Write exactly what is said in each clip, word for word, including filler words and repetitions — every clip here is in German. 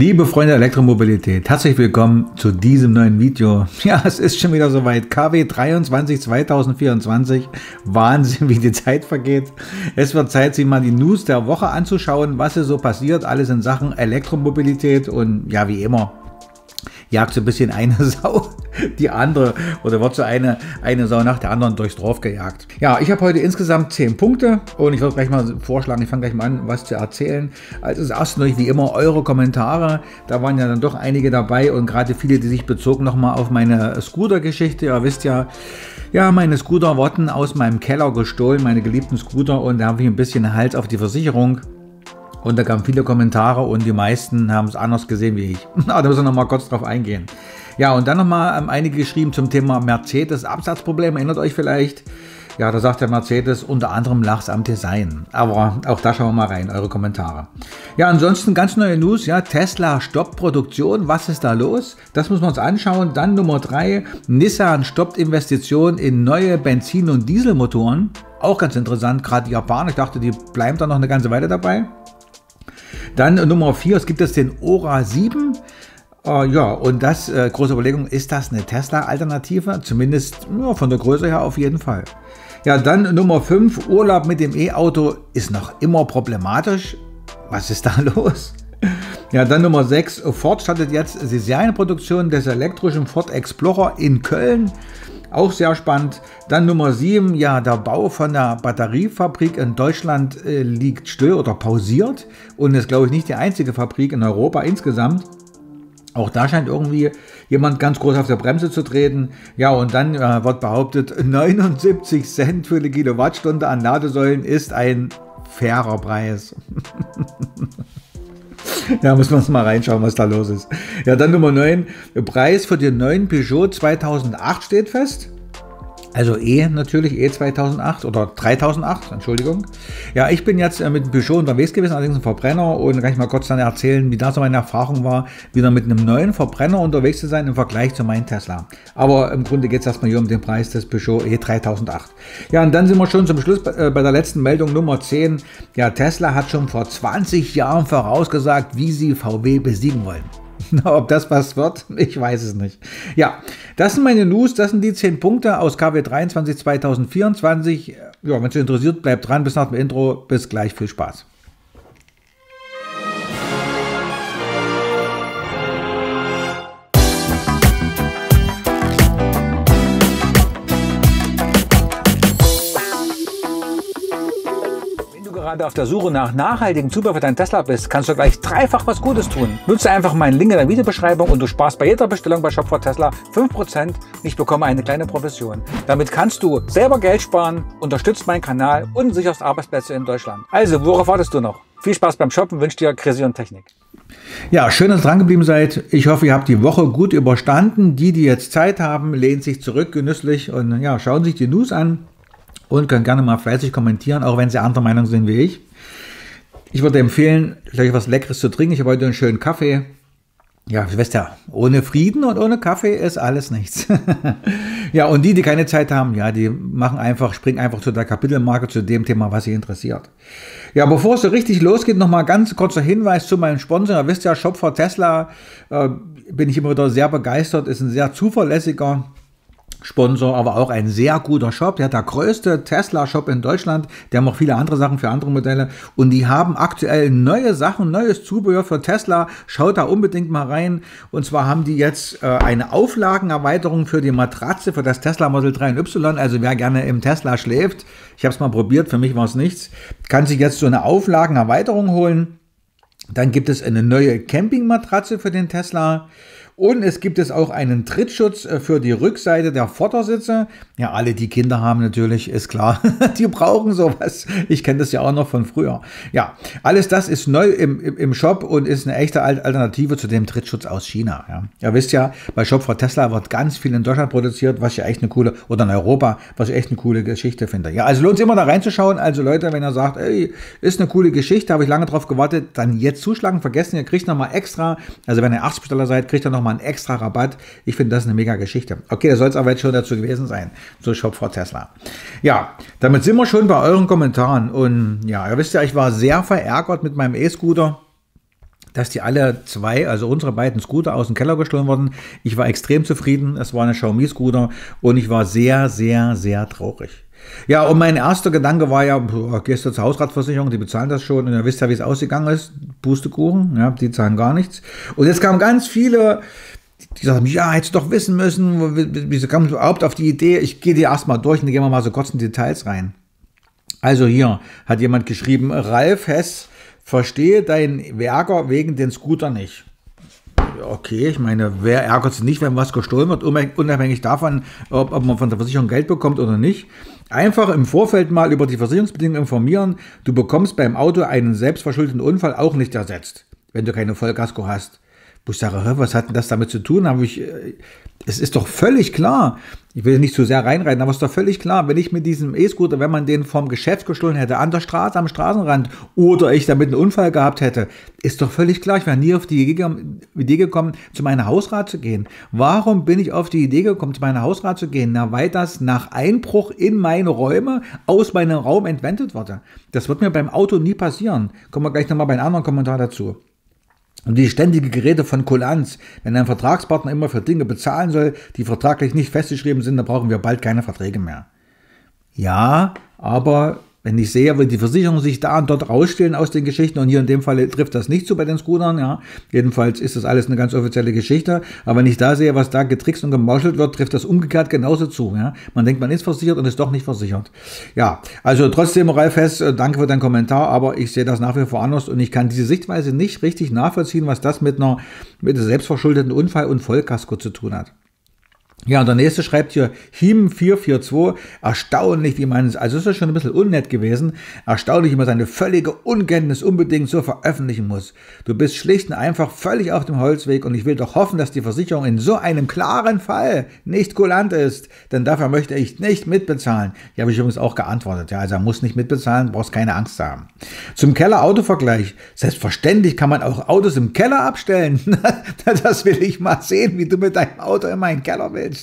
Liebe Freunde der Elektromobilität, herzlich willkommen zu diesem neuen Video. Ja, es ist schon wieder soweit. K W dreiundzwanzig zweitausendvierundzwanzig. Wahnsinn, wie die Zeit vergeht. Es wird Zeit, sich mal die News der Woche anzuschauen, was hier so passiert. Alles in Sachen Elektromobilität und ja, wie immer, jagt so ein bisschen eine Sau die andere oder wird so eine, eine Sau nach der anderen durchs Dorf gejagt. Ja, ich habe heute insgesamt zehn Punkte und ich würde gleich mal vorschlagen, ich fange gleich mal an, was zu erzählen. Also das erste natürlich wie immer eure Kommentare. Da waren ja dann doch einige dabei und gerade viele, die sich bezogen nochmal auf meine Scooter-Geschichte. Ihr wisst ja, ja, meine Scooter wurden aus meinem Keller gestohlen, meine geliebten Scooter, und da habe ich ein bisschen Hals auf die Versicherung. Und da kamen viele Kommentare und die meisten haben es anders gesehen wie ich. Da müssen wir noch mal kurz drauf eingehen. Ja, und dann nochmal ähm, einige geschrieben zum Thema Mercedes-Absatzproblem. Erinnert euch vielleicht? Ja, da sagt der Mercedes, unter anderem lag es am Design. Aber auch da schauen wir mal rein, eure Kommentare. Ja, ansonsten ganz neue News. Ja, Tesla stoppt Produktion. Was ist da los? Das müssen wir uns anschauen. Dann Nummer drei. Nissan stoppt Investitionen in neue Benzin- und Dieselmotoren. Auch ganz interessant, gerade die Japaner. Ich dachte, die bleiben da noch eine ganze Weile dabei. Dann Nummer vier, es gibt jetzt den Ora sieben. Uh, ja, und das, äh, große Überlegung, ist das eine Tesla-Alternative? Zumindest ja, von der Größe her auf jeden Fall. Ja, dann Nummer fünf, Urlaub mit dem E-Auto ist noch immer problematisch. Was ist da los? Ja, dann Nummer sechs, Ford startet jetzt die Serienproduktion des elektrischen Ford Explorer in Köln. Auch sehr spannend. Dann Nummer sieben, ja, der Bau von der Batteriefabrik in Deutschland äh, liegt still oder pausiert und ist, glaube ich, nicht die einzige Fabrik in Europa insgesamt. Auch da scheint irgendwie jemand ganz groß auf der Bremse zu treten. Ja, und dann äh, wird behauptet, neunundsiebzig Cent für eine Kilowattstunde an Ladesäulen ist ein fairer Preis. Ja, muss man uns mal reinschauen, was da los ist. Ja, dann Nummer neun. Der Preis für den neuen Peugeot zweitausendacht steht fest. Also E natürlich, E zweitausendacht oder dreitausendacht, Entschuldigung. Ja, ich bin jetzt mit dem Peugeot unterwegs gewesen, allerdings ein Verbrenner, und kann ich mal kurz dann erzählen, wie das so meine Erfahrung war, wieder mit einem neuen Verbrenner unterwegs zu sein im Vergleich zu meinem Tesla. Aber im Grunde geht es erstmal hier um den Preis des Peugeot E dreitausendacht. Ja, und dann sind wir schon zum Schluss bei, äh, bei der letzten Meldung Nummer zehn. Ja, Tesla hat schon vor zwanzig Jahren vorausgesagt, wie sie V W besiegen wollen. Ob das was wird, ich weiß es nicht. Ja, das sind meine News, das sind die zehn Punkte aus K W dreiundzwanzig zweitausendvierundzwanzig. Ja, wenn es euch interessiert, bleibt dran, bis nach dem Intro. Bis gleich, viel Spaß. Gerade auf der Suche nach nachhaltigem Zubehör für deinen Tesla bist, kannst du gleich dreifach was Gutes tun. Nutze einfach meinen Link in der Videobeschreibung und du sparst bei jeder Bestellung bei Shop for Tesla fünf Prozent. Ich bekomme eine kleine Provision. Damit kannst du selber Geld sparen, unterstützt meinen Kanal und sicherst Arbeitsplätze in Deutschland. Also, worauf wartest du noch? Viel Spaß beim Shoppen, wünsche dir Chrissy und Technik. Ja, schön, dass ihr dran geblieben seid. Ich hoffe, ihr habt die Woche gut überstanden. Die, die jetzt Zeit haben, lehnen sich zurück genüsslich und ja, schauen sich die News an. Und können gerne mal fleißig kommentieren, auch wenn sie anderer Meinung sind wie ich. Ich würde empfehlen, gleich was Leckeres zu trinken. Ich habe heute einen schönen Kaffee. Ja, ihr wisst ja, ohne Frieden und ohne Kaffee ist alles nichts. Ja, und die, die keine Zeit haben, ja, die machen einfach, springen einfach zu der Kapitelmarke, zu dem Thema, was sie interessiert. Ja, bevor es so richtig losgeht, nochmal ganz kurzer Hinweis zu meinem Sponsor. Ihr wisst ja, Shop for Tesla, äh, bin ich immer wieder sehr begeistert, ist ein sehr zuverlässiger Sponsor, aber auch ein sehr guter Shop. Der hat der größte Tesla-Shop in Deutschland. Der haben auch viele andere Sachen für andere Modelle. Und die haben aktuell neue Sachen, neues Zubehör für Tesla. Schaut da unbedingt mal rein. Und zwar haben die jetzt äh, eine Auflagenerweiterung für die Matratze für das Tesla Model drei Y. Also wer gerne im Tesla schläft, ich habe es mal probiert, für mich war es nichts, kann sich jetzt so eine Auflagenerweiterung holen. Dann gibt es eine neue Campingmatratze für den Tesla. Und es gibt es auch einen Trittschutz für die Rückseite der Vordersitze. Ja, alle, die Kinder haben natürlich, ist klar, die brauchen sowas. Ich kenne das ja auch noch von früher. Ja, alles das ist neu im, im, im Shop und ist eine echte Alternative zu dem Trittschutz aus China. Ja. Ihr wisst ja, bei Shop for Tesla wird ganz viel in Deutschland produziert, was ich echt eine coole, oder in Europa, was ich echt eine coole Geschichte finde. Ja, also lohnt es immer da reinzuschauen. Also Leute, wenn ihr sagt, ey, ist eine coole Geschichte, habe ich lange drauf gewartet, dann jetzt zuschlagen, vergessen, ihr kriegt nochmal extra, also wenn ihr Erstbesteller seid, kriegt ihr nochmal einen extra Rabatt. Ich finde das eine mega Geschichte. Okay, das soll es aber jetzt schon dazu gewesen sein. So Shop for Tesla. Ja, damit sind wir schon bei euren Kommentaren. Und ja, ihr wisst ja, ich war sehr verärgert mit meinem E-Scooter. dass die alle zwei, also unsere beiden Scooter aus dem Keller gestohlen wurden. Ich war extrem zufrieden, es war eine Xiaomi-Scooter und ich war sehr, sehr, sehr traurig. Ja, und mein erster Gedanke war ja, gehst du zur Hausratversicherung, die bezahlen das schon und ihr wisst ja, wie es ausgegangen ist, Pustekuchen, ja, die zahlen gar nichts. Und jetzt kamen ganz viele, die sagten, ja, hättest du doch wissen müssen, wieso kam du überhaupt auf die Idee, ich gehe dir erstmal durch und dann gehen wir mal so kurz in die Details rein. Also hier hat jemand geschrieben, Ralf Hess, verstehe deinen Ärger wegen den Scooter nicht. Okay, ich meine, wer ärgert sich nicht, wenn was gestohlen wird, unabhängig davon, ob, ob man von der Versicherung Geld bekommt oder nicht. Einfach im Vorfeld mal über die Versicherungsbedingungen informieren. Du bekommst beim Auto einen selbstverschuldeten Unfall auch nicht ersetzt, wenn du keine Vollkasko hast. Wo ich sage, was hat denn das damit zu tun? Habe ich, es ist doch völlig klar, ich will nicht zu sehr reinreiten, aber es ist doch völlig klar, wenn ich mit diesem E-Scooter, wenn man den vom Geschäft gestohlen hätte, an der Straße, am Straßenrand oder ich damit einen Unfall gehabt hätte, ist doch völlig klar, ich wäre nie auf die Idee gekommen, zu meiner Hausrat zu gehen. Warum bin ich auf die Idee gekommen, zu meiner Hausrat zu gehen? Na, weil das nach Einbruch in meine Räume aus meinem Raum entwendet wurde. Das wird mir beim Auto nie passieren. Kommen wir gleich nochmal bei einem anderen Kommentar dazu. Und die ständige Gerede von Kulanz, wenn ein Vertragspartner immer für Dinge bezahlen soll, die vertraglich nicht festgeschrieben sind, dann brauchen wir bald keine Verträge mehr. Ja, aber wenn ich sehe, wie die Versicherungen sich da und dort rausstellen aus den Geschichten, und hier in dem Fall trifft das nicht zu bei den Scootern, ja, jedenfalls ist das alles eine ganz offizielle Geschichte, aber wenn ich da sehe, was da getrickst und gemauschelt wird, trifft das umgekehrt genauso zu, ja. Man denkt, man ist versichert und ist doch nicht versichert. Ja, also trotzdem, Ralf Hess, danke für deinen Kommentar, aber ich sehe das nach wie vor anders und ich kann diese Sichtweise nicht richtig nachvollziehen, was das mit einer, mit einem selbstverschuldeten Unfall und Vollkasko zu tun hat. Ja, und der nächste schreibt hier, Him vier vier zwei, erstaunlich, wie man es, also ist das schon ein bisschen unnett gewesen, erstaunlich, wie man seine völlige Unkenntnis unbedingt so veröffentlichen muss. Du bist schlicht und einfach völlig auf dem Holzweg und ich will doch hoffen, dass die Versicherung in so einem klaren Fall nicht kulant ist, denn dafür möchte ich nicht mitbezahlen. Hier habe ich übrigens auch geantwortet, ja, also er muss nicht mitbezahlen, brauchst keine Angst haben. Zum Keller-Auto-Vergleich, selbstverständlich kann man auch Autos im Keller abstellen. Das will ich mal sehen, wie du mit deinem Auto in meinen Keller willst.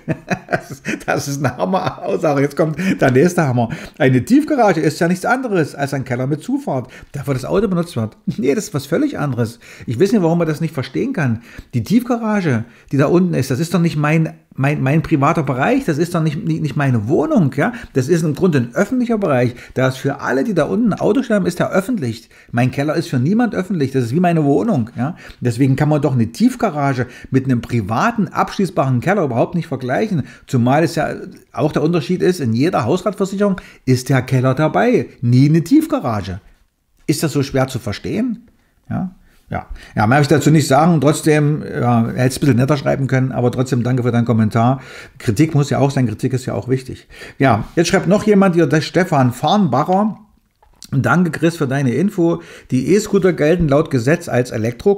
Das ist, das ist eine Hammer-Aussage. Jetzt kommt der nächste Hammer. Eine Tiefgarage ist ja nichts anderes als ein Keller mit Zufahrt, dafür das Auto benutzt wird. Nee, das ist was völlig anderes. Ich weiß nicht, warum man das nicht verstehen kann. Die Tiefgarage, die da unten ist, das ist doch nicht mein Mein, mein privater Bereich, das ist doch nicht, nicht, nicht meine Wohnung, ja. Das ist im Grunde ein öffentlicher Bereich. Da ist für alle, die da unten ein Auto stellen, ist der öffentlich. Mein Keller ist für niemand öffentlich. Das ist wie meine Wohnung, ja. Deswegen kann man doch eine Tiefgarage mit einem privaten, abschließbaren Keller überhaupt nicht vergleichen. Zumal es ja auch der Unterschied ist, in jeder Hausratversicherung ist der Keller dabei. Nie eine Tiefgarage. Ist das so schwer zu verstehen? Ja. Ja, ja, mehr habe ich dazu nicht sagen. Trotzdem, ja, er hätte es ein bisschen netter schreiben können, aber trotzdem danke für deinen Kommentar. Kritik muss ja auch sein, Kritik ist ja auch wichtig. Ja, jetzt schreibt noch jemand hier, der Stefan Farnbacher. Danke, Chris, für deine Info. Die E-Scooter gelten laut Gesetz als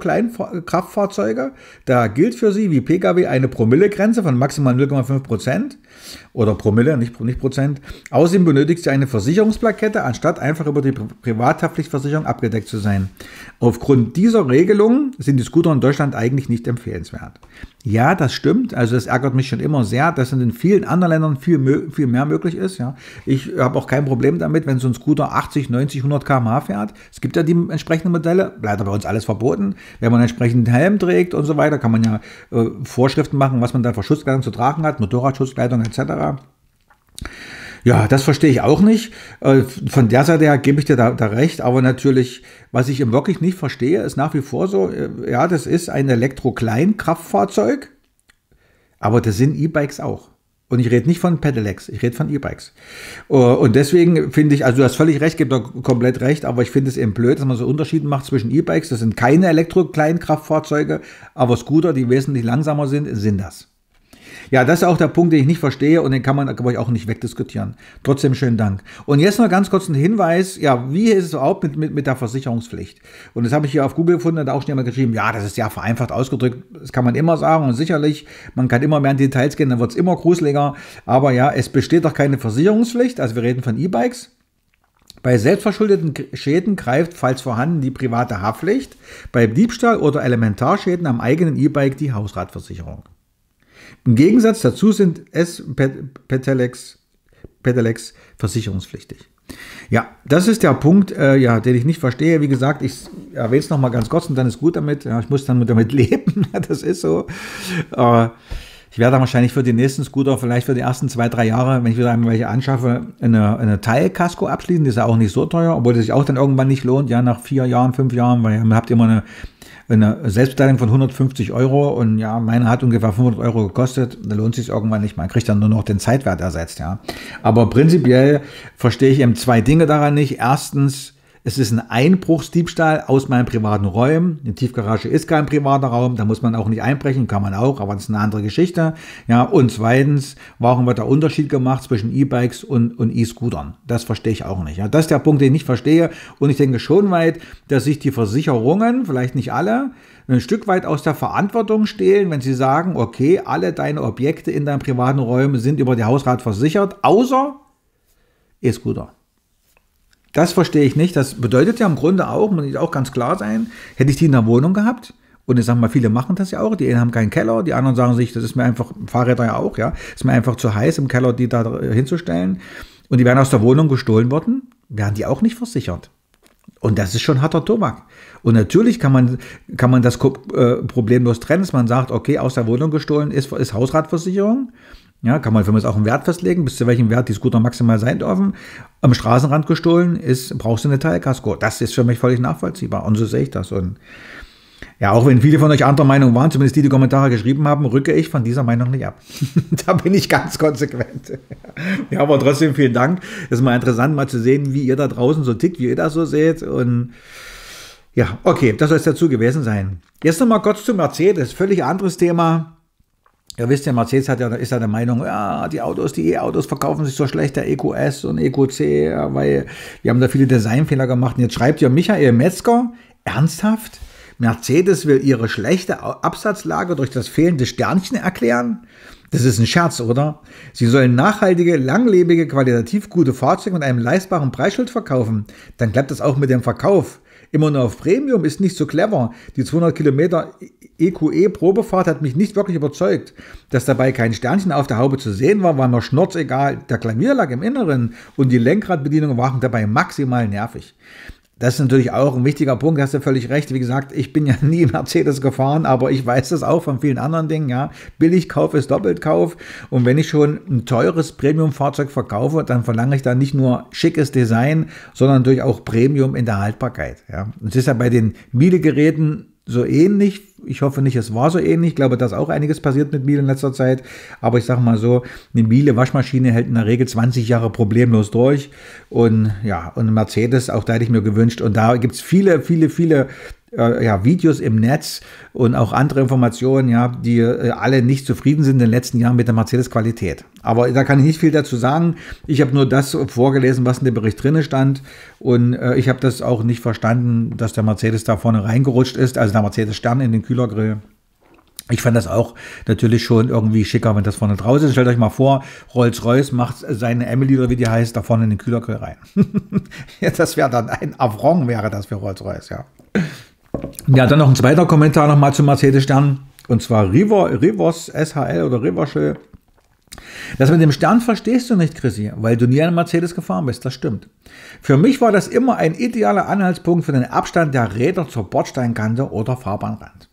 Elektro-Kleinkraftfahrzeuge. Da gilt für sie wie Pkw eine Promillegrenze von maximal null Komma fünf Prozent. Oder Promille, nicht, nicht Prozent. Außerdem benötigt sie eine Versicherungsplakette, anstatt einfach über die Pri Privathaftpflichtversicherung abgedeckt zu sein. Aufgrund dieser Regelung sind die Scooter in Deutschland eigentlich nicht empfehlenswert. Ja, das stimmt. Also das ärgert mich schon immer sehr, dass in vielen anderen Ländern viel, viel mehr möglich ist. Ja. Ich habe auch kein Problem damit, wenn so ein Scooter achtzig, neunzig, hundert Kilometer pro Stunde fährt. Es gibt ja die entsprechenden Modelle, leider bei uns alles verboten. Wenn man entsprechend einen Helm trägt und so weiter, kann man ja äh, Vorschriften machen, was man da für Schutzkleidung zu tragen hat, Motorradschutzkleidung et cetera. Ja, das verstehe ich auch nicht. Von der Seite her gebe ich dir da, da recht, aber natürlich, was ich eben wirklich nicht verstehe, ist nach wie vor so, ja, das ist ein Elektro-Kleinkraftfahrzeug, aber das sind E-Bikes auch. Und ich rede nicht von Pedelecs, ich rede von E-Bikes. Und deswegen finde ich, also du hast völlig recht, gibt doch komplett recht, aber ich finde es eben blöd, dass man so Unterschiede macht zwischen E-Bikes, das sind keine Elektro-Kleinkraftfahrzeuge, aber Scooter, die wesentlich langsamer sind, sind das. Ja, das ist auch der Punkt, den ich nicht verstehe und den kann man, glaube ich, auch nicht wegdiskutieren. Trotzdem schönen Dank. Und jetzt noch ganz kurz ein Hinweis, ja, wie ist es überhaupt mit, mit, mit der Versicherungspflicht? Und das habe ich hier auf Google gefunden, da hat auch schon jemand geschrieben, ja, das ist ja vereinfacht ausgedrückt, das kann man immer sagen und sicherlich, man kann immer mehr in Details gehen, dann wird es immer gruseliger, aber ja, es besteht doch keine Versicherungspflicht, also wir reden von E-Bikes. Bei selbstverschuldeten Schäden greift, falls vorhanden, die private Haftpflicht, bei Diebstahl oder Elementarschäden am eigenen E-Bike die Hausratversicherung. Im Gegensatz dazu sind es Pedelecs, Pedelecs versicherungspflichtig. Ja, das ist der Punkt, äh, ja, den ich nicht verstehe. Wie gesagt, ich erwähne es nochmal ganz kurz und dann ist gut damit. Ja, ich muss dann damit leben, das ist so. Äh, ich werde dann wahrscheinlich für den nächsten Scooter, vielleicht für die ersten zwei, drei Jahre, wenn ich wieder welche anschaffe, eine, eine Teilkasko abschließen. Die ist ja auch nicht so teuer, obwohl das sich auch dann irgendwann nicht lohnt, ja, nach vier Jahren, fünf Jahren, weil ihr habt immer eine eine Selbstbeteiligung von hundertfünfzig Euro und ja, meine hat ungefähr fünfhundert Euro gekostet, da lohnt sich irgendwann nicht, man kriegt dann nur noch den Zeitwert ersetzt, ja. Aber prinzipiell verstehe ich eben zwei Dinge daran nicht. Erstens, es ist ein Einbruchsdiebstahl aus meinen privaten Räumen. Eine Tiefgarage ist kein privater Raum, da muss man auch nicht einbrechen, kann man auch, aber das ist eine andere Geschichte. Ja, und zweitens, warum wird der Unterschied gemacht zwischen E-Bikes und, und E-Scootern? Das verstehe ich auch nicht. Ja, das ist der Punkt, den ich nicht verstehe. Und ich denke schon weit, dass sich die Versicherungen, vielleicht nicht alle, ein Stück weit aus der Verantwortung stehlen, wenn sie sagen, okay, alle deine Objekte in deinen privaten Räumen sind über die Hausrat versichert, außer E-Scooter. Das verstehe ich nicht. Das bedeutet ja im Grunde auch, muss ich auch ganz klar sein, hätte ich die in der Wohnung gehabt, und ich sage mal, viele machen das ja auch, die einen haben keinen Keller, die anderen sagen sich, das ist mir einfach, Fahrräder ja auch, ja, ist mir einfach zu heiß im Keller, die da hinzustellen, und die werden aus der Wohnung gestohlen worden, werden die auch nicht versichert. Und das ist schon harter Tobak. Und natürlich kann man, kann man das äh, problemlos trennen, dass man sagt, okay, aus der Wohnung gestohlen ist, ist Hausratversicherung. Ja, kann man für mich auch einen Wert festlegen, bis zu welchem Wert die Scooter maximal sein dürfen. Am Straßenrand gestohlen ist, brauchst du eine Teilkasko. Das ist für mich völlig nachvollziehbar. Und so sehe ich das. Und ja, auch wenn viele von euch anderer Meinung waren, zumindest die, die Kommentare geschrieben haben, rücke ich von dieser Meinung nicht ab. Da bin ich ganz konsequent. Ja, aber trotzdem vielen Dank. Das ist mal interessant, mal zu sehen, wie ihr da draußen so tickt, wie ihr das so seht. Und ja, okay, das soll es dazu gewesen sein. Jetzt nochmal kurz zu Mercedes. Völlig anderes Thema. Ihr wisst ja, Mercedes hat ja, ist ja der Meinung, ja, die Autos, die E-Autos verkaufen sich so schlecht, der E Q S und E Q C, ja, weil wir haben da viele Designfehler gemacht. Und jetzt schreibt ja Michael Metzger, ernsthaft? Mercedes will ihre schlechte Absatzlage durch das fehlende Sternchen erklären? Das ist ein Scherz, oder? Sie sollen nachhaltige, langlebige, qualitativ gute Fahrzeuge mit einem leistbaren Preisschild verkaufen. Dann klappt das auch mit dem Verkauf. Immer nur auf Premium ist nicht so clever. Die zweihundert Kilometer E Q E-Probefahrt hat mich nicht wirklich überzeugt. Dass dabei kein Sternchen auf der Haube zu sehen war, war mir schnurzegal. Der Klavier lag im Inneren und die Lenkradbedienungen waren dabei maximal nervig. Das ist natürlich auch ein wichtiger Punkt, hast du völlig recht. Wie gesagt, ich bin ja nie Mercedes gefahren, aber ich weiß das auch von vielen anderen Dingen. Ja, Billigkauf ist Doppeltkauf. Und wenn ich schon ein teures Premium-Fahrzeug verkaufe, dann verlange ich da nicht nur schickes Design, sondern natürlich auch Premium in der Haltbarkeit. Ja, es ist ja bei den Miele-Geräten so ähnlich. Ich hoffe nicht, es war so ähnlich. Ich glaube, da ist auch einiges passiert mit Miele in letzter Zeit. Aber ich sage mal so, eine Miele-Waschmaschine hält in der Regel zwanzig Jahre problemlos durch. Und ja, und Mercedes, auch da hätte ich mir gewünscht. Und da gibt es viele, viele, viele äh, ja, Videos im Netz und auch andere Informationen, ja, die äh, alle nicht zufrieden sind in den letzten Jahren mit der Mercedes-Qualität. Aber da kann ich nicht viel dazu sagen. Ich habe nur das vorgelesen, was in dem Bericht drin stand. Und äh, ich habe das auch nicht verstanden, dass der Mercedes da vorne reingerutscht ist, also der Mercedes-Stern in den Kühlergrill. Ich fand das auch natürlich schon irgendwie schicker, wenn das vorne draußen ist. Stellt euch mal vor, Rolls-Royce macht seine Emily oder wie die heißt, da vorne in den Kühlergrill rein. Ja, das wäre dann ein Affront, wäre das für Rolls-Royce, ja. Ja, dann noch ein zweiter Kommentar nochmal zum Mercedes-Stern. Und zwar River, Rivers S H L oder Rivershell. Das mit dem Stern verstehst du nicht, Chrissy, weil du nie einen Mercedes gefahren bist, das stimmt. Für mich war das immer ein idealer Anhaltspunkt für den Abstand der Räder zur Bordsteinkante oder Fahrbahnrand.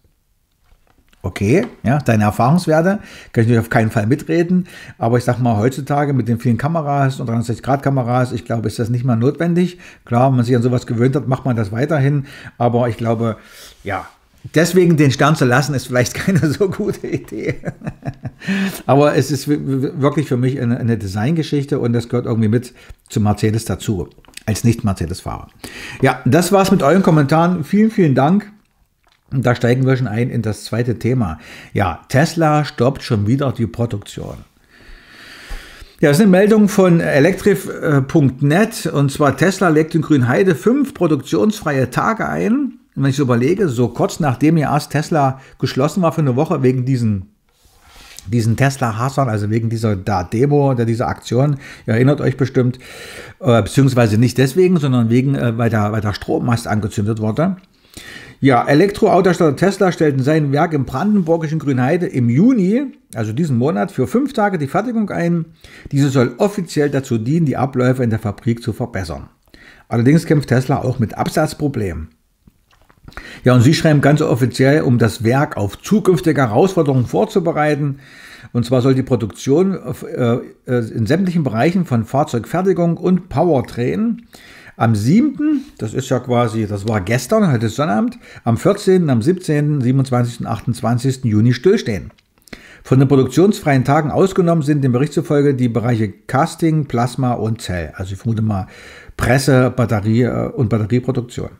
Okay, ja, deine Erfahrungswerte kann ich natürlich auf keinen Fall mitreden, aber ich sag mal, heutzutage mit den vielen Kameras und dreihundertsechzig Grad Kameras, ich glaube, ist das nicht mal notwendig. Klar, wenn man sich an sowas gewöhnt hat, macht man das weiterhin, aber ich glaube, ja, deswegen den Stern zu lassen, ist vielleicht keine so gute Idee. Aber es ist wirklich für mich eine, eine Designgeschichte und das gehört irgendwie mit zu Mercedes dazu, als Nicht-Mercedes-Fahrer. Ja, das war's mit euren Kommentaren. Vielen, vielen Dank. Und da steigen wir schon ein in das zweite Thema. Ja, Tesla stoppt schon wieder die Produktion. Ja, das ist eine Meldung von Electrif Punkt net und zwar Tesla legt in Grünheide fünf produktionsfreie Tage ein. Und wenn ich so überlege, so kurz nachdem ja erst Tesla geschlossen war für eine Woche wegen diesen diesen Tesla-Hassern, also wegen dieser da Demo, der dieser Aktion, ihr erinnert euch bestimmt, äh, beziehungsweise nicht deswegen, sondern wegen, äh, weil, der, weil der Strommast angezündet wurde. Ja, Elektroautohersteller Tesla stellten sein Werk im brandenburgischen Grünheide im Juni, also diesen Monat, für fünf Tage die Fertigung ein. Diese soll offiziell dazu dienen, die Abläufe in der Fabrik zu verbessern. Allerdings kämpft Tesla auch mit Absatzproblemen. Ja, und sie schreiben ganz offiziell, um das Werk auf zukünftige Herausforderungen vorzubereiten. Und zwar soll die Produktion äh, in sämtlichen Bereichen von Fahrzeugfertigung und Powertrain am siebten, das ist ja quasi, das war gestern, heute ist Sonnabend, am vierzehnten, am siebzehnten, siebenundzwanzigsten, achtundzwanzigsten Juni stillstehen. Von den produktionsfreien Tagen ausgenommen sind dem Bericht zufolge die Bereiche Casting, Plasma und Zell. Also ich vermute mal Presse, Batterie und Batterieproduktion.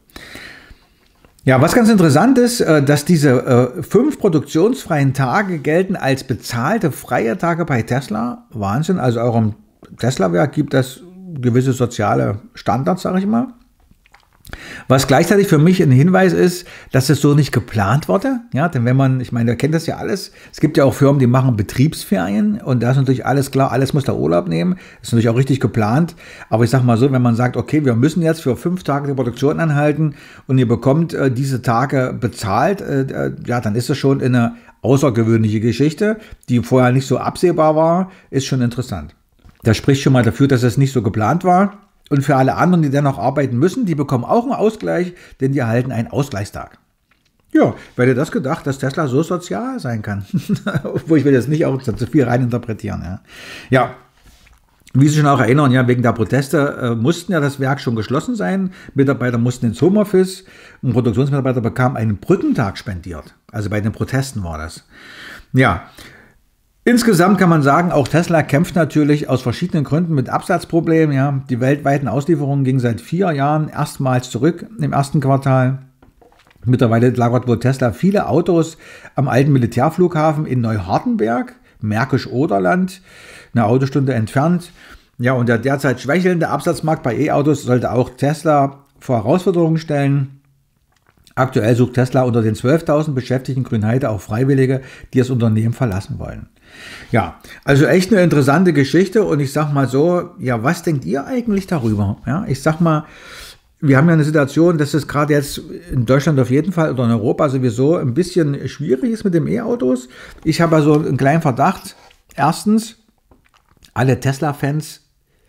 Ja, was ganz interessant ist, dass diese fünf produktionsfreien Tage gelten als bezahlte freie Tage bei Tesla. Wahnsinn, also auch im Tesla-Werk gibt es gewisse soziale Standards, sage ich mal. Was gleichzeitig für mich ein Hinweis ist, dass es so nicht geplant wurde. Ja, denn wenn man, ich meine, ihr kennt das ja alles. Es gibt ja auch Firmen, die machen Betriebsferien und da ist natürlich alles klar, alles muss da Urlaub nehmen. Das ist natürlich auch richtig geplant. Aber ich sage mal so, wenn man sagt, okay, wir müssen jetzt für fünf Tage die Produktion anhalten und ihr bekommt äh, diese Tage bezahlt, äh, ja, dann ist das schon eine außergewöhnliche Geschichte, die vorher nicht so absehbar war, ist schon interessant. Das spricht schon mal dafür, dass es nicht so geplant war. Und für alle anderen, die dennoch arbeiten müssen, die bekommen auch einen Ausgleich, denn die erhalten einen Ausgleichstag. Ja, wer hätte das gedacht, dass Tesla so sozial sein kann? Obwohl ich will jetzt nicht auch zu viel reininterpretieren. Ja. ja, wie Sie sich schon auch erinnern, ja, wegen der Proteste äh, mussten ja das Werk schon geschlossen sein. Mitarbeiter mussten ins Homeoffice. Ein Produktionsmitarbeiter bekam einen Brückentag spendiert. Also bei den Protesten war das. Ja, insgesamt kann man sagen, auch Tesla kämpft natürlich aus verschiedenen Gründen mit Absatzproblemen. Ja. Die weltweiten Auslieferungen gingen seit vier Jahren erstmals zurück im ersten Quartal. Mittlerweile lagert wohl Tesla viele Autos am alten Militärflughafen in Neuhardenberg, Märkisch-Oderland, eine Autostunde entfernt. Ja, und der derzeit schwächelnde Absatzmarkt bei E-Autos sollte auch Tesla vor Herausforderungen stellen. Aktuell sucht Tesla unter den zwölftausend Beschäftigten Grünheide auch Freiwillige, die das Unternehmen verlassen wollen. Ja, also echt eine interessante Geschichte und ich sag mal so, ja, was denkt ihr eigentlich darüber? Ja, ich sag mal, wir haben ja eine Situation, dass es gerade jetzt in Deutschland auf jeden Fall oder in Europa sowieso ein bisschen schwierig ist mit den E-Autos. Ich habe also einen kleinen Verdacht. Erstens, alle Tesla-Fans,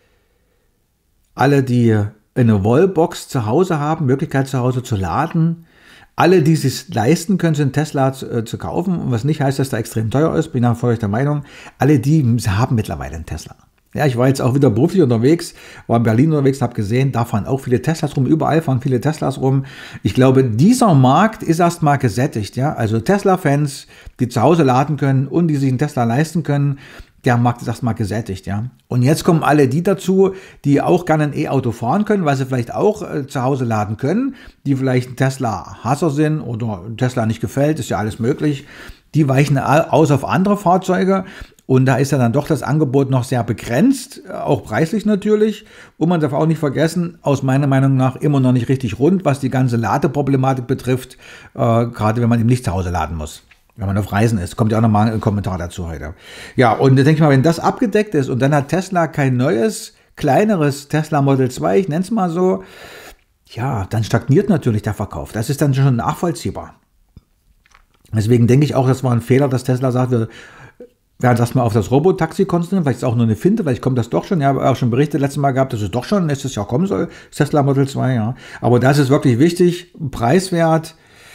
alle, die eine Wallbox zu Hause haben, Möglichkeit zu Hause zu laden, alle, die es sich leisten können, einen Tesla zu, äh, zu kaufen, was nicht heißt, dass der extrem teuer ist, bin ich voll der Meinung, alle die haben mittlerweile einen Tesla. Ja, ich war jetzt auch wieder beruflich unterwegs, war in Berlin unterwegs und habe gesehen, da fahren auch viele Teslas rum, überall fahren viele Teslas rum. Ich glaube, dieser Markt ist erstmal gesättigt. Ja? Also Tesla-Fans, die zu Hause laden können und die sich einen Tesla leisten können, der Markt ist erstmal gesättigt. Ja? Und jetzt kommen alle die dazu, die auch gerne ein E-Auto fahren können, weil sie vielleicht auch äh, zu Hause laden können, die vielleicht ein Tesla-Hasser sind oder Tesla nicht gefällt, ist ja alles möglich. Die weichen aus auf andere Fahrzeuge. Und da ist ja dann doch das Angebot noch sehr begrenzt, auch preislich natürlich. Und man darf auch nicht vergessen, aus meiner Meinung nach immer noch nicht richtig rund, was die ganze Ladeproblematik betrifft, äh, gerade wenn man eben nicht zu Hause laden muss, wenn man auf Reisen ist. Kommt ja auch nochmal ein Kommentar dazu heute. Ja, und da denke ich mal, wenn das abgedeckt ist und dann hat Tesla kein neues, kleineres Tesla Model zwei, ich nenne es mal so, ja, dann stagniert natürlich der Verkauf. Das ist dann schon nachvollziehbar. Deswegen denke ich auch, das war ein Fehler, dass Tesla sagt, wir werden erstmal auf das Robotaxi konzentrieren, vielleicht ist es auch nur eine Finte, vielleicht kommt das doch schon. Ja, ich habe auch schon Berichte letztes Mal gehabt, dass es doch schon nächstes Jahr kommen soll, Tesla Model zwei, ja. Aber das ist wirklich wichtig, preiswert,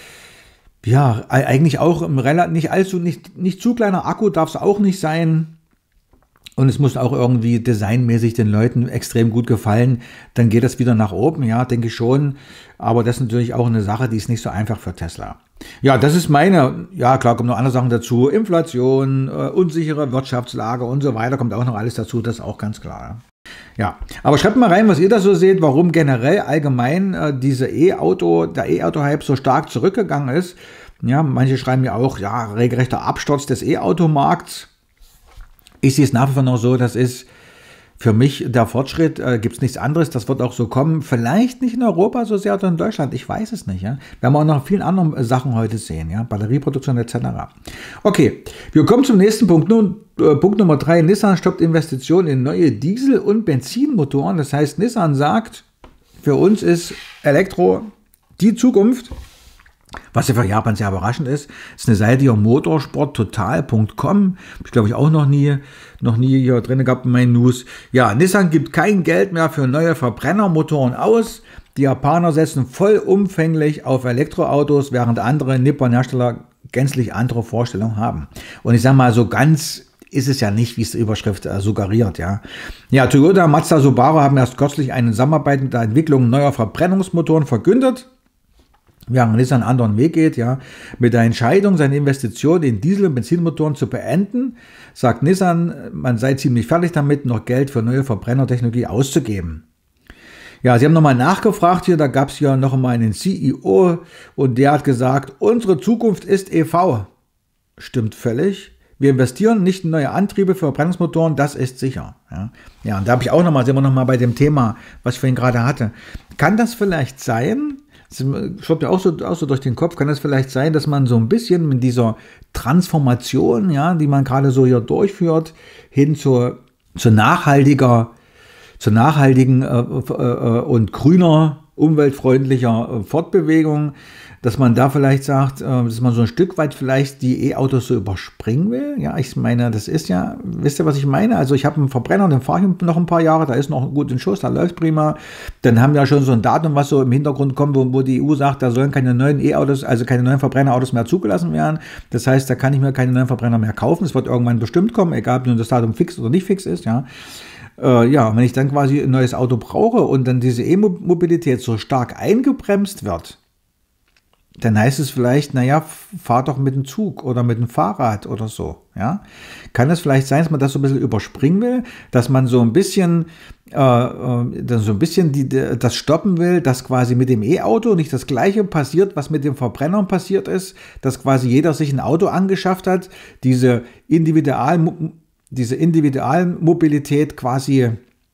ja, eigentlich auch im relativ nicht allzu, nicht, nicht zu kleiner Akku darf es auch nicht sein. Und es muss auch irgendwie designmäßig den Leuten extrem gut gefallen. Dann geht das wieder nach oben, ja, denke ich schon. Aber das ist natürlich auch eine Sache, die ist nicht so einfach für Tesla. Ja, das ist meine, ja klar, kommen noch andere Sachen dazu. Inflation, äh, unsichere Wirtschaftslage und so weiter, kommt auch noch alles dazu, das ist auch ganz klar. Ja, aber schreibt mal rein, was ihr da so seht, warum generell allgemein äh, diese E-Auto, der E-Auto-Hype so stark zurückgegangen ist. Ja, manche schreiben ja auch, ja, regelrechter Absturz des E-Auto-Markts. Ich sehe es nach wie vor noch so, das ist für mich der Fortschritt, äh, gibt es nichts anderes, das wird auch so kommen. Vielleicht nicht in Europa so sehr oder in Deutschland, ich weiß es nicht. Ja? Wir haben auch noch vielen anderen Sachen heute sehen, ja? Batterieproduktion et cetera. Okay, wir kommen zum nächsten Punkt. Nun, äh, Punkt Nummer drei, Nissan stoppt Investitionen in neue Diesel- und Benzinmotoren. Das heißt, Nissan sagt, für uns ist Elektro die Zukunft. Was ja für Japan sehr überraschend ist, ist eine Seite hier motorsporttotal punkt com. Ich glaube ich auch noch nie, noch nie hier drin gehabt in meinen News. Ja, Nissan gibt kein Geld mehr für neue Verbrennermotoren aus. Die Japaner setzen vollumfänglich auf Elektroautos, während andere Nippon-Hersteller gänzlich andere Vorstellungen haben. Und ich sage mal, so ganz ist es ja nicht, wie es die Überschrift äh, suggeriert. Ja. ja, Toyota, Mazda, Subaru haben erst kürzlich eine Zusammenarbeit mit der Entwicklung neuer Verbrennungsmotoren verkündet. Während Nissan einen anderen Weg geht, ja, mit der Entscheidung, seine Investitionen in Diesel- und Benzinmotoren zu beenden, sagt Nissan, man sei ziemlich fertig damit, noch Geld für neue Verbrennertechnologie auszugeben. Ja, sie haben nochmal nachgefragt hier, da gab es ja noch einmal einen C E O und der hat gesagt, unsere Zukunft ist E V. Stimmt völlig. Wir investieren nicht in neue Antriebe für Verbrennungsmotoren, das ist sicher. Ja, ja und da habe ich auch nochmal, sind wir nochmal bei dem Thema, was ich vorhin gerade hatte. Kann das vielleicht sein, das schwappt ja auch so, auch so durch den Kopf, kann das vielleicht sein, dass man so ein bisschen mit dieser Transformation, ja, die man gerade so hier durchführt, hin zur, zur nachhaltiger, zur nachhaltigen äh, äh, und grüner, umweltfreundlicher äh, Fortbewegung, dass man da vielleicht sagt, äh, dass man so ein Stück weit vielleicht die E-Autos so überspringen will. Ja, ich meine, das ist ja, wisst ihr, was ich meine? Also ich habe einen Verbrenner, den fahre ich noch ein paar Jahre, da ist noch gut in Schuss, da läuft prima. Dann haben wir ja schon so ein Datum, was so im Hintergrund kommt, wo, wo die E U sagt, da sollen keine neuen E-Autos, also keine neuen Verbrennerautos mehr zugelassen werden. Das heißt, da kann ich mir keine neuen Verbrenner mehr kaufen. Es wird irgendwann bestimmt kommen, egal ob nun das Datum fix oder nicht fix ist, ja. Äh, ja, wenn ich dann quasi ein neues Auto brauche und dann diese E-Mobilität so stark eingebremst wird, dann heißt es vielleicht, naja, fahr doch mit dem Zug oder mit dem Fahrrad oder so. Ja? Kann es vielleicht sein, dass man das so ein bisschen überspringen will, dass man so ein bisschen, äh, äh, so ein bisschen die, das stoppen will, dass quasi mit dem E-Auto nicht das Gleiche passiert, was mit dem Verbrennern passiert ist, dass quasi jeder sich ein Auto angeschafft hat, diese Individual, diese Individualmobilität quasi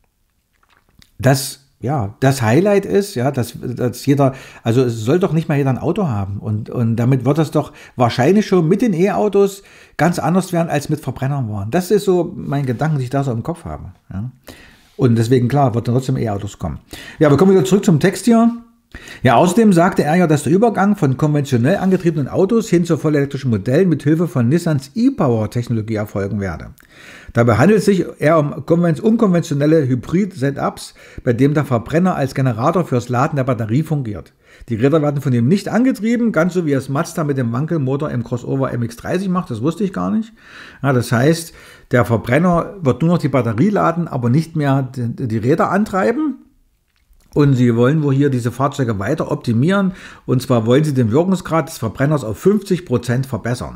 das ja, das Highlight ist, ja, dass, dass jeder, also es soll doch nicht mal jeder ein Auto haben und, und damit wird das doch wahrscheinlich schon mit den E-Autos ganz anders werden, als mit Verbrennern waren. Das ist so mein Gedanken, die ich da so im Kopf habe. Ja. Und deswegen, klar, wird dann trotzdem E-Autos kommen. Ja, wir kommen wieder zurück zum Text hier. Ja, außerdem sagte er ja, dass der Übergang von konventionell angetriebenen Autos hin zu vollelektrischen Modellen mit Hilfe von Nissans E-Power-Technologie erfolgen werde. Dabei handelt es sich eher um unkonventionelle Hybrid-Setups, bei dem der Verbrenner als Generator fürs Laden der Batterie fungiert. Die Räder werden von ihm nicht angetrieben, ganz so wie es Mazda mit dem Wankelmotor im Crossover M X dreißig macht, das wusste ich gar nicht. Ja, das heißt, der Verbrenner wird nur noch die Batterie laden, aber nicht mehr die, die Räder antreiben. Und sie wollen wohl hier diese Fahrzeuge weiter optimieren. Und zwar wollen sie den Wirkungsgrad des Verbrenners auf fünfzig Prozent verbessern.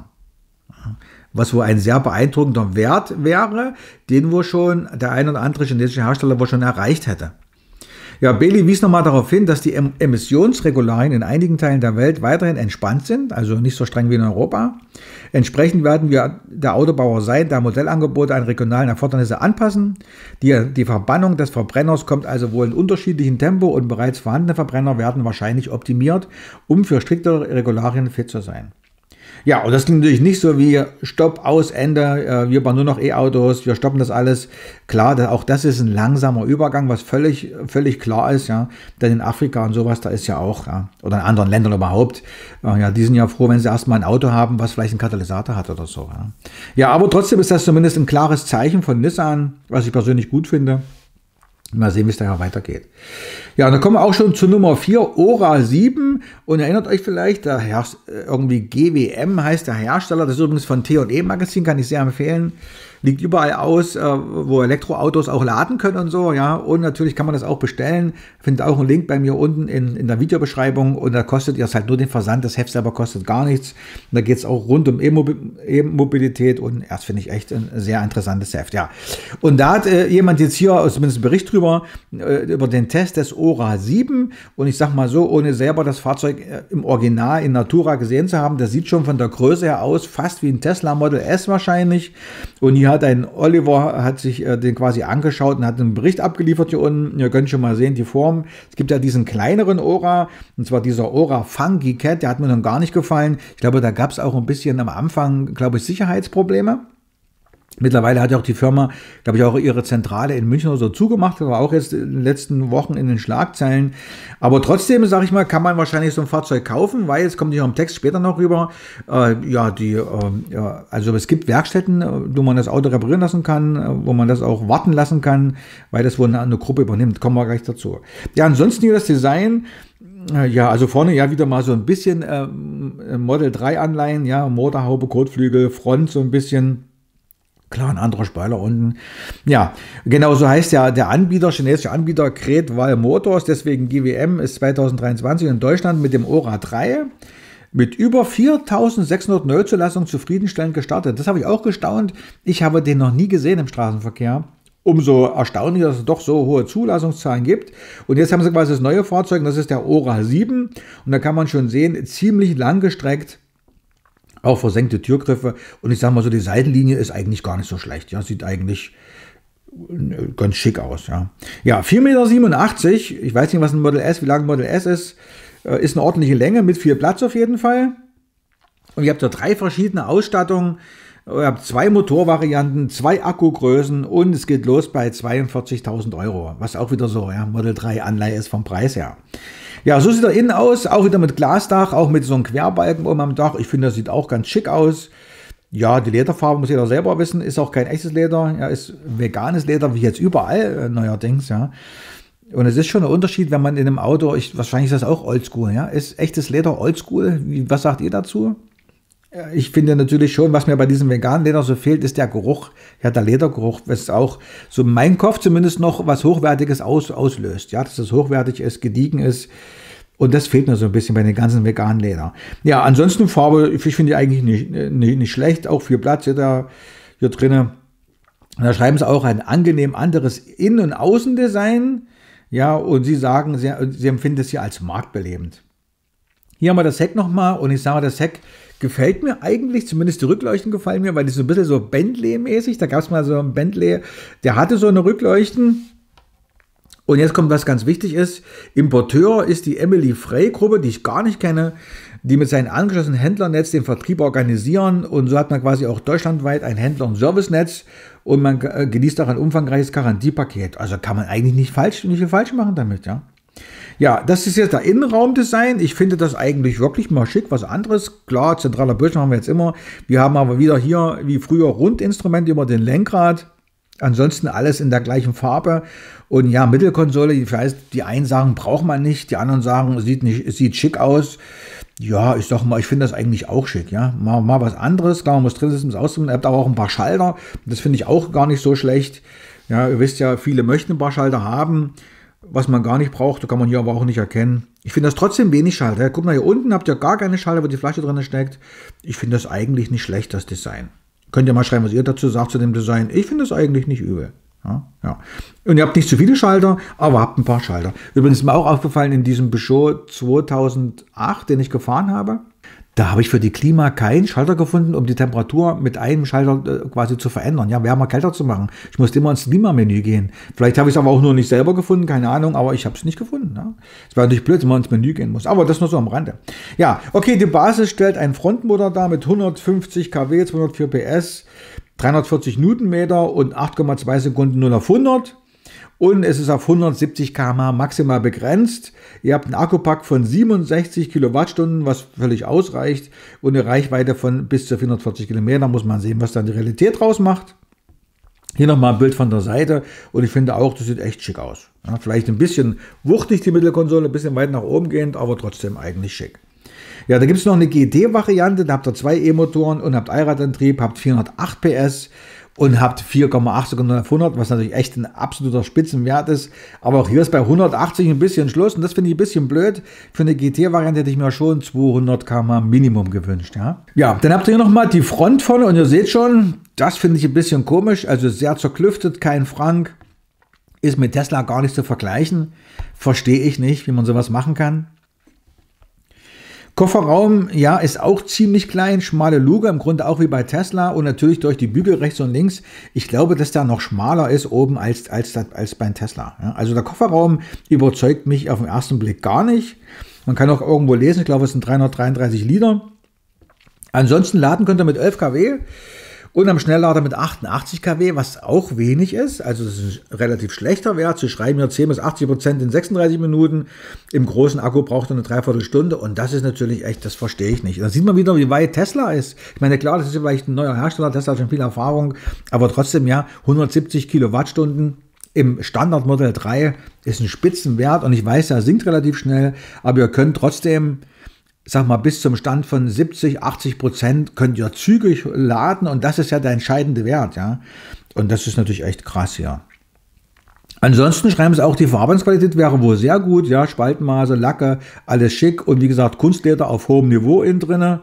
Was wohl ein sehr beeindruckender Wert wäre, den wohl schon der ein oder andere chinesische Hersteller wohl schon erreicht hätte. Ja, Bailey wies nochmal darauf hin, dass die Emissionsregularien in einigen Teilen der Welt weiterhin entspannt sind, also nicht so streng wie in Europa. Entsprechend werden wir der Autobauer sein, der Modellangebote an regionalen Erfordernisse anpassen. Die, die Verbannung des Verbrenners kommt also wohl in unterschiedlichem Tempo und bereits vorhandene Verbrenner werden wahrscheinlich optimiert, um für striktere Regularien fit zu sein. Ja, und das klingt natürlich nicht so wie Stopp, aus, Ende, wir bauen nur noch E-Autos, wir stoppen das alles. Klar, auch das ist ein langsamer Übergang, was völlig, völlig klar ist, ja. Denn in Afrika und sowas, da ist ja auch, ja, oder in anderen Ländern überhaupt, ja, die sind ja froh, wenn sie erstmal ein Auto haben, was vielleicht einen Katalysator hat oder so. Ja, ja, aber trotzdem ist das zumindest ein klares Zeichen von Nissan, was ich persönlich gut finde. Mal sehen, wie es daher weitergeht. Ja, und dann kommen wir auch schon zu Nummer vier, Ora sieben. Und erinnert euch vielleicht, der Herr, irgendwie G W M heißt der Hersteller. Das ist übrigens von T und E Magazin, kann ich sehr empfehlen. Liegt überall aus, wo Elektroautos auch laden können und so. Ja, und natürlich kann man das auch bestellen. Findet auch einen Link bei mir unten in, in der Videobeschreibung. Und da kostet ihr es halt nur den Versand. Das Heft selber kostet gar nichts. Und da geht es auch rund um E-Mobilität. Und das finde ich echt ein sehr interessantes Heft. Ja. Und da hat äh, jemand jetzt hier zumindest einen Bericht drüber, äh, über den Test des Ora sieben. Und ich sag mal so, ohne selber das Fahrzeug äh, im Original in Natura gesehen zu haben, das sieht schon von der Größe her aus, fast wie ein Tesla Model S wahrscheinlich. Und hier hat ein Oliver hat sich äh, den quasi angeschaut und hat einen Bericht abgeliefert hier unten. Ihr könnt schon mal sehen, die Form. Es gibt ja diesen kleineren Ora, und zwar dieser Ora Funky Cat, der hat mir noch gar nicht gefallen. Ich glaube, da gab es auch ein bisschen am Anfang, glaube ich, Sicherheitsprobleme. Mittlerweile hat ja auch die Firma, glaube ich, auch ihre Zentrale in München oder so zugemacht. Das war auch jetzt in den letzten Wochen in den Schlagzeilen. Aber trotzdem, sage ich mal, kann man wahrscheinlich so ein Fahrzeug kaufen, weil, jetzt kommt hier im Text später noch rüber, äh, ja, die, äh, ja, also es gibt Werkstätten, wo man das Auto reparieren lassen kann, wo man das auch warten lassen kann, weil das wohl eine, eine Gruppe übernimmt. Kommen wir gleich dazu. Ja, ansonsten hier das Design. Ja, also vorne ja wieder mal so ein bisschen äh, Model drei Anleihen, ja, Motorhaube, Kotflügel, Front so ein bisschen. Klar, ein anderer Spoiler unten. Ja, genau so heißt ja der Anbieter, chinesische Anbieter Great-Wall Motors, deswegen G W M ist zwanzig dreiundzwanzig in Deutschland mit dem Ora drei mit über viertausendsechshundert Neuzulassungen zufriedenstellend gestartet. Das habe ich auch gestaunt. Ich habe den noch nie gesehen im Straßenverkehr. Umso erstaunlicher, dass es doch so hohe Zulassungszahlen gibt. Und jetzt haben sie quasi das neue Fahrzeug, das ist der Ora sieben. Und da kann man schon sehen, ziemlich langgestreckt. Auch versenkte Türgriffe. Und ich sage mal so, die Seitenlinie ist eigentlich gar nicht so schlecht. Ja, sieht eigentlich ganz schick aus. Ja, ja vier Komma siebenundachtzig Meter. Ich weiß nicht, was ein Model S, wie lang ein Model S ist. Ist eine ordentliche Länge mit viel Platz auf jeden Fall. Und ihr habt da drei verschiedene Ausstattungen. Ihr habt zwei Motorvarianten, zwei Akkugrößen und es geht los bei zweiundvierzigtausend Euro. Was auch wieder so, ja, Model drei Anleihe ist vom Preis her. Ja, so sieht er innen aus, auch wieder mit Glasdach, auch mit so einem Querbalken oben am Dach. Ich finde, das sieht auch ganz schick aus. Ja, die Lederfarbe muss jeder selber wissen, ist auch kein echtes Leder, ja, ist veganes Leder, wie jetzt überall äh, neuerdings, ja. Und es ist schon ein Unterschied, wenn man in einem Auto, ich, wahrscheinlich ist das auch oldschool, ja. Ist echtes Leder oldschool? Wie, was sagt ihr dazu? Ich finde natürlich schon, was mir bei diesem veganen Leder so fehlt, ist der Geruch, ja, der Ledergeruch, was auch so in meinem Kopf zumindest noch was Hochwertiges aus, auslöst, ja, dass es hochwertig ist, gediegen ist und das fehlt mir so ein bisschen bei den ganzen veganen Leder. Ja, ansonsten Farbe, ich finde die eigentlich nicht, nicht, nicht schlecht, auch viel Platz hier, da, hier drinnen. Da schreiben sie auch ein angenehm anderes Innen- und Außendesign, ja, und sie sagen, sie, sie empfinden es hier als marktbelebend. Hier haben wir das Heck nochmal und ich sage, das Heck gefällt mir eigentlich, zumindest die Rückleuchten gefallen mir, weil die so ein bisschen so Bentley-mäßig, da gab es mal so einen Bentley, der hatte so eine Rückleuchten. Und jetzt kommt, was ganz wichtig ist, Importeur ist die Emily Frey Gruppe, die ich gar nicht kenne, die mit seinen angeschlossenen Händlernetz den Vertrieb organisieren und so hat man quasi auch deutschlandweit ein Händler- und Servicenetz und man genießt auch ein umfangreiches Garantiepaket. Also kann man eigentlich nicht falsch, nicht viel falsch machen damit, ja. Ja, das ist jetzt der Innenraumdesign. Ich finde das eigentlich wirklich mal schick, was anderes. Klar, zentraler Bildschirm haben wir jetzt immer. Wir haben aber wieder hier, wie früher, Rundinstrument über den Lenkrad. Ansonsten alles in der gleichen Farbe. Und ja, Mittelkonsole, ich weiß, die einen sagen, braucht man nicht. Die anderen sagen, sieht nicht, sieht schick aus. Ja, ich sag mal, ich finde das eigentlich auch schick, ja. Mal, mal was anderes. Klar, man muss drin sitzen, um es auszuprobieren. Ihr habt aber auch ein paar Schalter. Das finde ich auch gar nicht so schlecht. Ja, ihr wisst ja, viele möchten ein paar Schalter haben. Was man gar nicht braucht, da kann man hier aber auch nicht erkennen. Ich finde das trotzdem wenig Schalter. Guck mal, hier unten habt ihr gar keine Schalter, wo die Flasche drin steckt. Ich finde das eigentlich nicht schlecht, das Design. Könnt ihr mal schreiben, was ihr dazu sagt zu dem Design. Ich finde das eigentlich nicht übel. Ja, ja. Und ihr habt nicht zu viele Schalter, aber habt ein paar Schalter. Übrigens ist mir auch aufgefallen in diesem Peugeot zweitausendacht, den ich gefahren habe. Da habe ich für die Klima keinen Schalter gefunden, um die Temperatur mit einem Schalter äh, quasi zu verändern. Ja, wärmer, kälter zu machen. Ich musste immer ins Klimamenü gehen. Vielleicht habe ich es aber auch nur nicht selber gefunden, keine Ahnung, aber ich habe es nicht gefunden. Ja. Es war natürlich blöd, wenn man ins Menü gehen muss. Aber das nur so am Rande. Ja, okay, die Basis stellt einen Frontmotor dar mit hundertfünfzig Kilowatt, zweihundertvier P S, dreihundertvierzig Newtonmeter und acht Komma zwei Sekunden null auf hundert. Und es ist auf hundertsiebzig Kilometer pro Stunde maximal begrenzt. Ihr habt einen Akkupack von siebenundsechzig Kilowattstunden, was völlig ausreicht. Und eine Reichweite von bis zu vierhundertvierzig Kilometer. Muss man sehen, was dann die Realität draus macht. Hier nochmal ein Bild von der Seite. Und ich finde auch, das sieht echt schick aus. Ja, vielleicht ein bisschen wuchtig die Mittelkonsole, ein bisschen weit nach oben gehend, aber trotzdem eigentlich schick. Ja, da gibt es noch eine G T-Variante. Da habt ihr zwei E-Motoren und habt Allradantrieb, habt vierhundertacht P S. Und habt vier Komma acht Sekunden auf hundert, was natürlich echt ein absoluter Spitzenwert ist. Aber auch hier ist bei hundertachtzig ein bisschen Schluss. Und das finde ich ein bisschen blöd. Für eine G T-Variante hätte ich mir schon zweihundert Kilometer pro Stunde Minimum gewünscht. Ja, ja, dann habt ihr hier nochmal die Front vorne. Und ihr seht schon, das finde ich ein bisschen komisch. Also sehr zerklüftet, kein Frank. Ist mit Tesla gar nicht zu vergleichen. Verstehe ich nicht, wie man sowas machen kann. Kofferraum, ja, ist auch ziemlich klein, schmale Luke, im Grunde auch wie bei Tesla und natürlich durch die Bügel rechts und links. Ich glaube, dass der noch schmaler ist oben als, als, als beim Tesla. Ja, also der Kofferraum überzeugt mich auf den ersten Blick gar nicht. Man kann auch irgendwo lesen, ich glaube, es sind dreihundertdreiunddreißig Liter. Ansonsten laden könnt ihr mit elf Kilowatt Und am Schnelllader mit achtundachtzig Kilowatt, was auch wenig ist, also das ist ein relativ schlechter Wert. Sie schreiben ja zehn bis achtzig Prozent in sechsunddreißig Minuten. Im großen Akku braucht er eine Dreiviertelstunde und das ist natürlich echt, das verstehe ich nicht. Da sieht man wieder, wie weit Tesla ist. Ich meine, klar, das ist vielleicht ein neuer Hersteller, Tesla hat schon viel Erfahrung, aber trotzdem ja, hundertsiebzig Kilowattstunden im Standard Modell drei ist ein Spitzenwert und ich weiß, er sinkt relativ schnell, aber ihr könnt trotzdem, sag mal, bis zum Stand von siebzig, achtzig Prozent könnt ihr zügig laden und das ist ja der entscheidende Wert, ja. Und das ist natürlich echt krass, ja. Ansonsten schreiben sie auch, die Verarbeitungsqualität wäre wohl sehr gut, ja, Spaltenmaße, Lacke, alles schick und wie gesagt, Kunstleder auf hohem Niveau innen drinne.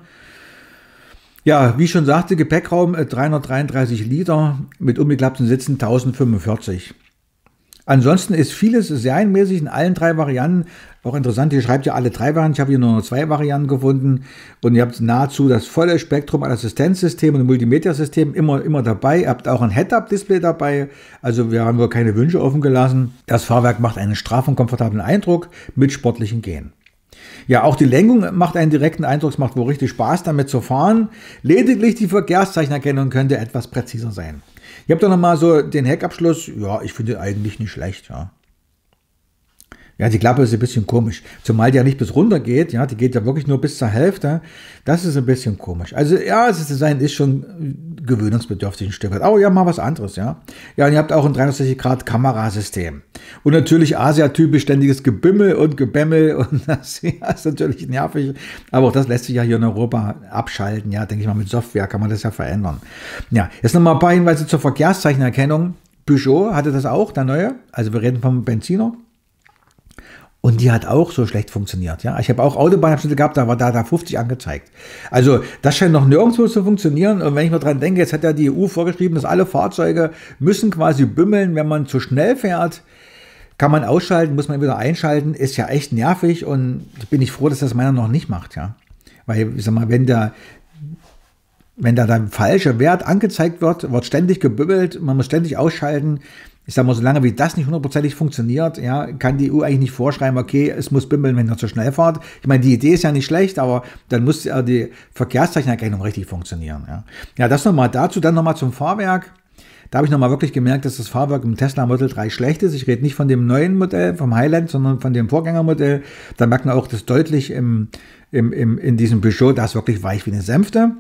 Ja, wie ich schon sagte, Gepäckraum dreihundertdreiunddreißig Liter mit umgeklappten Sitzen tausendfünfundvierzig. Ansonsten ist vieles serienmäßig in allen drei Varianten. Auch interessant, ihr schreibt ja alle drei Varianten. Ich habe hier nur noch zwei Varianten gefunden. Und ihr habt nahezu das volle Spektrum an Assistenzsystemen und Multimedia-Systemen immer, immer dabei. Ihr habt auch ein Head-Up-Display dabei. Also wir haben wohl keine Wünsche offen gelassen. Das Fahrwerk macht einen straffen und komfortablen Eindruck mit sportlichen Gehen. Ja, auch die Lenkung macht einen direkten Eindruck. Es macht wohl richtig Spaß, damit zu fahren. Lediglich die Verkehrszeichenerkennung könnte etwas präziser sein. Ihr habt doch nochmal so den Heckabschluss. Ja, ich finde eigentlich nicht schlecht, ja. Ja, die Klappe ist ein bisschen komisch. Zumal die ja nicht bis runter geht. Ja, die geht ja wirklich nur bis zur Hälfte. Das ist ein bisschen komisch. Also, ja, das Design ist schon gewöhnungsbedürftig ein Stück weit. Aber ja, mal was anderes, ja. Ja, und ihr habt auch ein dreihundertsechzig Grad Kamerasystem. Und natürlich Asia-typisch ständiges Gebimmel und Gebämmel. Und das ja, ist natürlich nervig. Aber auch das lässt sich ja hier in Europa abschalten. Ja, denke ich mal, mit Software kann man das ja verändern. Ja, jetzt nochmal ein paar Hinweise zur Verkehrszeichenerkennung. Peugeot hatte das auch, der neue. Also wir reden vom Benziner. Und die hat auch so schlecht funktioniert. Ja, ich habe auch Autobahnabschnitte gehabt, da war da, da fünfzig angezeigt. Also das scheint noch nirgendwo zu funktionieren. Und wenn ich mal dran denke, jetzt hat ja die E U vorgeschrieben, dass alle Fahrzeuge müssen quasi bümmeln, wenn man zu schnell fährt. Kann man ausschalten, muss man wieder einschalten. Ist ja echt nervig und bin ich froh, dass das meiner noch nicht macht. Ja, weil ich sag mal, wenn der wenn da der falsche Wert angezeigt wird, wird ständig gebümmelt, man muss ständig ausschalten. Ich sage mal, solange wie das nicht hundertprozentig funktioniert, ja, kann die E U eigentlich nicht vorschreiben, okay, es muss bimmeln, wenn ihr zu schnell fahrt. Ich meine, die Idee ist ja nicht schlecht, aber dann muss ja die Verkehrszeichenerkennung richtig funktionieren. Ja, ja, das nochmal dazu, dann nochmal zum Fahrwerk. Da habe ich nochmal wirklich gemerkt, dass das Fahrwerk im Tesla Model drei schlecht ist. Ich rede nicht von dem neuen Modell, vom Highland, sondern von dem Vorgängermodell. Da merkt man auch das deutlich im, im, im, in diesem Peugeot, da ist wirklich weich wie eine Sänfte.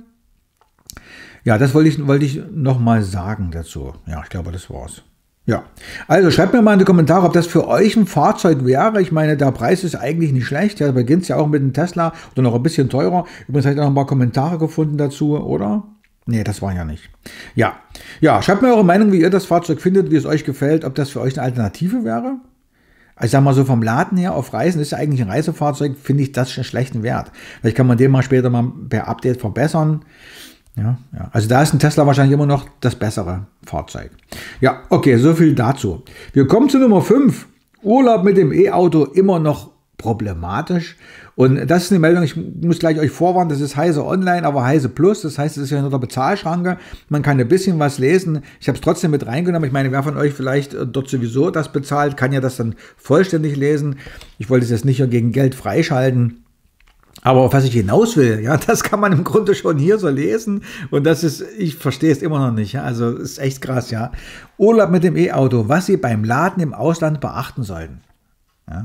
Ja, das wollte ich, wollte ich nochmal sagen dazu. Ja, ich glaube, das war's. Ja, also schreibt mir mal in die Kommentare, ob das für euch ein Fahrzeug wäre. Ich meine, der Preis ist eigentlich nicht schlecht. Ja, beginnt ja auch mit dem Tesla oder noch ein bisschen teurer. Übrigens habe ich noch ein paar Kommentare gefunden dazu, oder? Nee, das war ja nicht. Ja, ja, schreibt mir eure Meinung, wie ihr das Fahrzeug findet, wie es euch gefällt, ob das für euch eine Alternative wäre. Also ich sag mal so, vom Laden her auf Reisen ist ja eigentlich ein Reisefahrzeug, finde ich das einen schlechten Wert. Vielleicht kann man den mal später mal per Update verbessern. Ja, ja, also da ist ein Tesla wahrscheinlich immer noch das bessere Fahrzeug. Ja, okay, so viel dazu. Wir kommen zu Nummer fünf. Urlaub mit dem E-Auto immer noch problematisch. Und das ist eine Meldung, ich muss gleich euch vorwarnen, das ist Heise Online, aber Heise Plus. Das heißt, es ist ja nur der Bezahlschranke. Man kann ein bisschen was lesen. Ich habe es trotzdem mit reingenommen. Ich meine, wer von euch vielleicht dort sowieso das bezahlt, kann ja das dann vollständig lesen. Ich wollte es jetzt nicht gegen Geld freischalten. Aber auf was ich hinaus will, ja, das kann man im Grunde schon hier so lesen. Und das ist, ich verstehe es immer noch nicht. Ja, also ist echt krass, ja. Urlaub mit dem E-Auto, was Sie beim Laden im Ausland beachten sollten. Ja.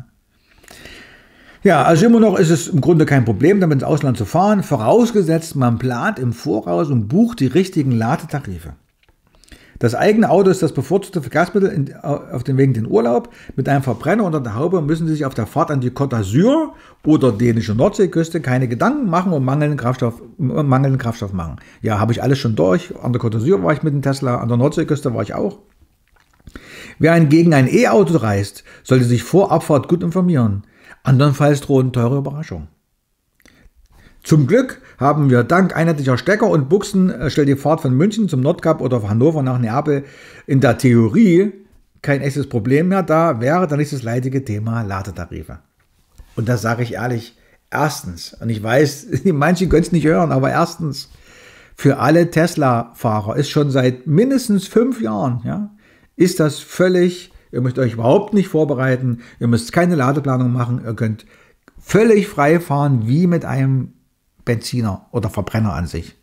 Ja, also immer noch ist es im Grunde kein Problem, damit ins Ausland zu fahren, vorausgesetzt man plant im Voraus und bucht die richtigen Ladetarife. Das eigene Auto ist das bevorzugte Verkehrsmittel in, auf dem Weg in den Urlaub. Mit einem Verbrenner unter der Haube müssen Sie sich auf der Fahrt an die Côte d'Azur oder dänische Nordseeküste keine Gedanken machen und mangelnden Kraftstoff, mangelnden Kraftstoff machen. Ja, habe ich alles schon durch. An der Côte d'Azur war ich mit dem Tesla, an der Nordseeküste war ich auch. Wer hingegen ein E-Auto reist, sollte sich vor Abfahrt gut informieren. Andernfalls drohen teure Überraschungen. Zum Glück haben wir dank einheitlicher Stecker und Buchsen äh, stellt die Fahrt von München zum Nordkap oder Hannover nach Neapel in der Theorie kein echtes Problem mehr da, wäre dann nicht das leidige Thema Ladetarife. Und das sage ich ehrlich, erstens, und ich weiß, manche können es nicht hören, aber erstens, für alle Tesla-Fahrer ist schon seit mindestens fünf Jahren, ja, ist das völlig, ihr müsst euch überhaupt nicht vorbereiten, ihr müsst keine Ladeplanung machen, ihr könnt völlig frei fahren wie mit einem Benziner oder Verbrenner an sich.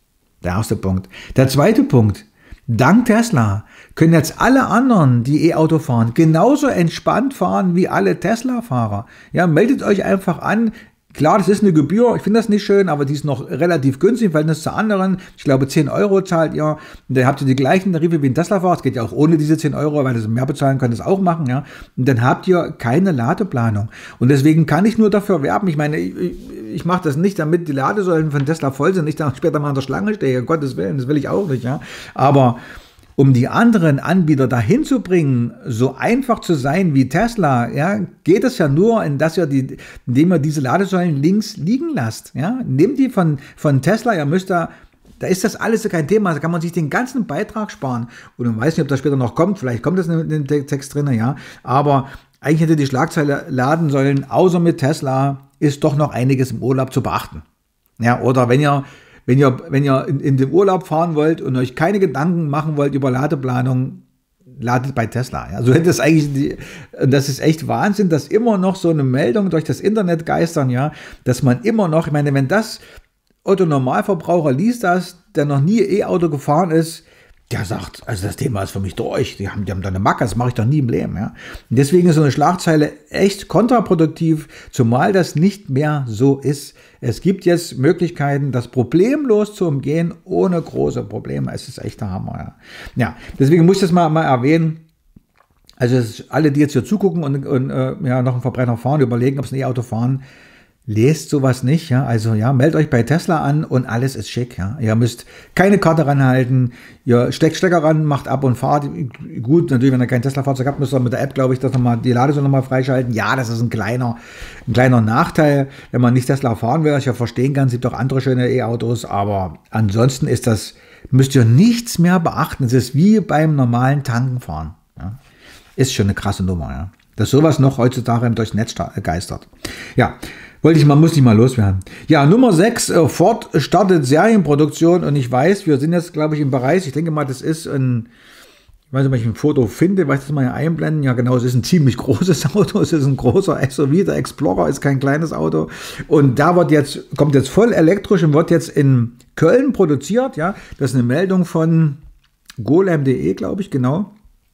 Der erste Punkt. Der zweite Punkt. Dank Tesla können jetzt alle anderen, die E-Auto fahren, genauso entspannt fahren wie alle Tesla-Fahrer. Ja, meldet euch einfach an. Klar, das ist eine Gebühr, ich finde das nicht schön, aber die ist noch relativ günstig im Verhältnis zu anderen. Ich glaube, zehn Euro zahlt ihr. Und dann habt ihr die gleichen Tarife wie ein Tesla-Fahrer. Es geht ja auch ohne diese zehn Euro, weil ihr mehr bezahlen könnt, das auch machen. Ja. Und dann habt ihr keine Ladeplanung. Und deswegen kann ich nur dafür werben. Ich meine, ich, ich mache das nicht, damit die Ladesäulen von Tesla voll sind, nicht damit ich später mal an der Schlange stehe. Um Gottes Willen, das will ich auch nicht. Ja. Aber um die anderen Anbieter dahin zu bringen, so einfach zu sein wie Tesla, ja, geht es ja nur, in dass ihr die, indem ihr diese Ladesäulen links liegen lasst. Ja. Nehmt die von, von Tesla, ihr müsst da, da ist das alles kein Thema, da kann man sich den ganzen Beitrag sparen. Und ich weiß nicht, ob das später noch kommt, vielleicht kommt das in dem Text drin, ja, aber eigentlich hätte die Schlagzeile Ladensäulen, außer mit Tesla, ist doch noch einiges im Urlaub zu beachten. Ja, oder wenn ihr Wenn ihr, wenn ihr in, in den Urlaub fahren wollt und euch keine Gedanken machen wollt über Ladeplanung, ladet bei Tesla. Ja, so hätte es eigentlich, die, das ist echt Wahnsinn, dass immer noch so eine Meldung durch das Internet geistern, ja, dass man immer noch, ich meine, wenn das Otto-Normalverbraucher liest das, der noch nie E-Auto gefahren ist, der sagt, also das Thema ist für mich durch, die haben, die haben da eine Macke, das mache ich doch nie im Leben. Ja. Und deswegen ist so eine Schlagzeile echt kontraproduktiv, zumal das nicht mehr so ist. Es gibt jetzt Möglichkeiten, das problemlos zu umgehen, ohne große Probleme. Es ist echt der Hammer. Ja, ja, deswegen muss ich das mal, mal erwähnen. Also alle, die jetzt hier zugucken und, und äh, ja, noch einen Verbrenner fahren, überlegen, ob sie ein E-Auto fahren, lest sowas nicht, ja, also ja, meldet euch bei Tesla an und alles ist schick, ja. Ihr müsst keine Karte ranhalten, ihr steckt Stecker ran, macht ab und fahrt. Gut, natürlich, wenn ihr kein Tesla-Fahrzeug habt, müsst ihr mit der App, glaube ich, das nochmal, die Ladesäule nochmal freischalten. Ja, das ist ein kleiner, ein kleiner Nachteil, wenn man nicht Tesla fahren will, was ich ja verstehen kann. Es gibt auch andere schöne E-Autos, aber ansonsten ist das, müsst ihr nichts mehr beachten. Es ist wie beim normalen Tankenfahren, ja. Ist schon eine krasse Nummer, ja. Dass sowas noch heutzutage durchs Netz geistert. Ja, wollte ich mal, muss ich mal loswerden. Ja, Nummer sechs, äh, Ford startet Serienproduktion und ich weiß, wir sind jetzt, glaube ich, im Bereich, ich denke mal, das ist ein, ich weiß nicht, ob ich ein Foto finde, weiß das mal hier einblenden. Ja, genau, es ist ein ziemlich großes Auto, es ist ein großer S U V, der Explorer ist kein kleines Auto und da wird jetzt, kommt jetzt voll elektrisch und wird jetzt in Köln produziert, ja, das ist eine Meldung von golem punkt de, glaube ich, genau.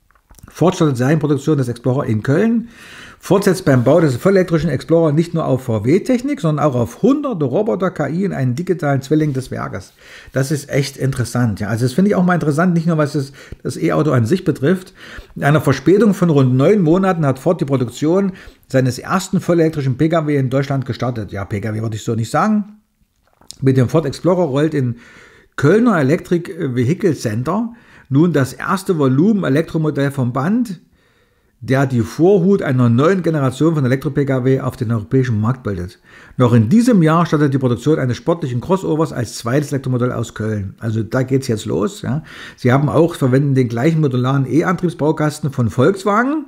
Ford startet Serienproduktion des Explorer in Köln. Ford setzt beim Bau des vollelektrischen Explorer nicht nur auf V W-Technik, sondern auch auf hunderte Roboter-K I in einen digitalen Zwilling des Werkes. Das ist echt interessant. Ja. Also das finde ich auch mal interessant, nicht nur was das, das E-Auto an sich betrifft. In einer Verspätung von rund neun Monaten hat Ford die Produktion seines ersten vollelektrischen Pkw in Deutschland gestartet. Ja, Pkw würde ich so nicht sagen. Mit dem Ford Explorer rollt in Kölner Electric Vehicle Center nun das erste Volumen-Elektromodell vom Band, der die Vorhut einer neuen Generation von Elektro-Pkw auf den europäischen Markt bildet. Noch in diesem Jahr startet die Produktion eines sportlichen Crossovers als zweites Elektromodell aus Köln. Also da geht es jetzt los. Ja. Sie haben auch, verwenden den gleichen modularen E-Antriebsbaukasten von Volkswagen.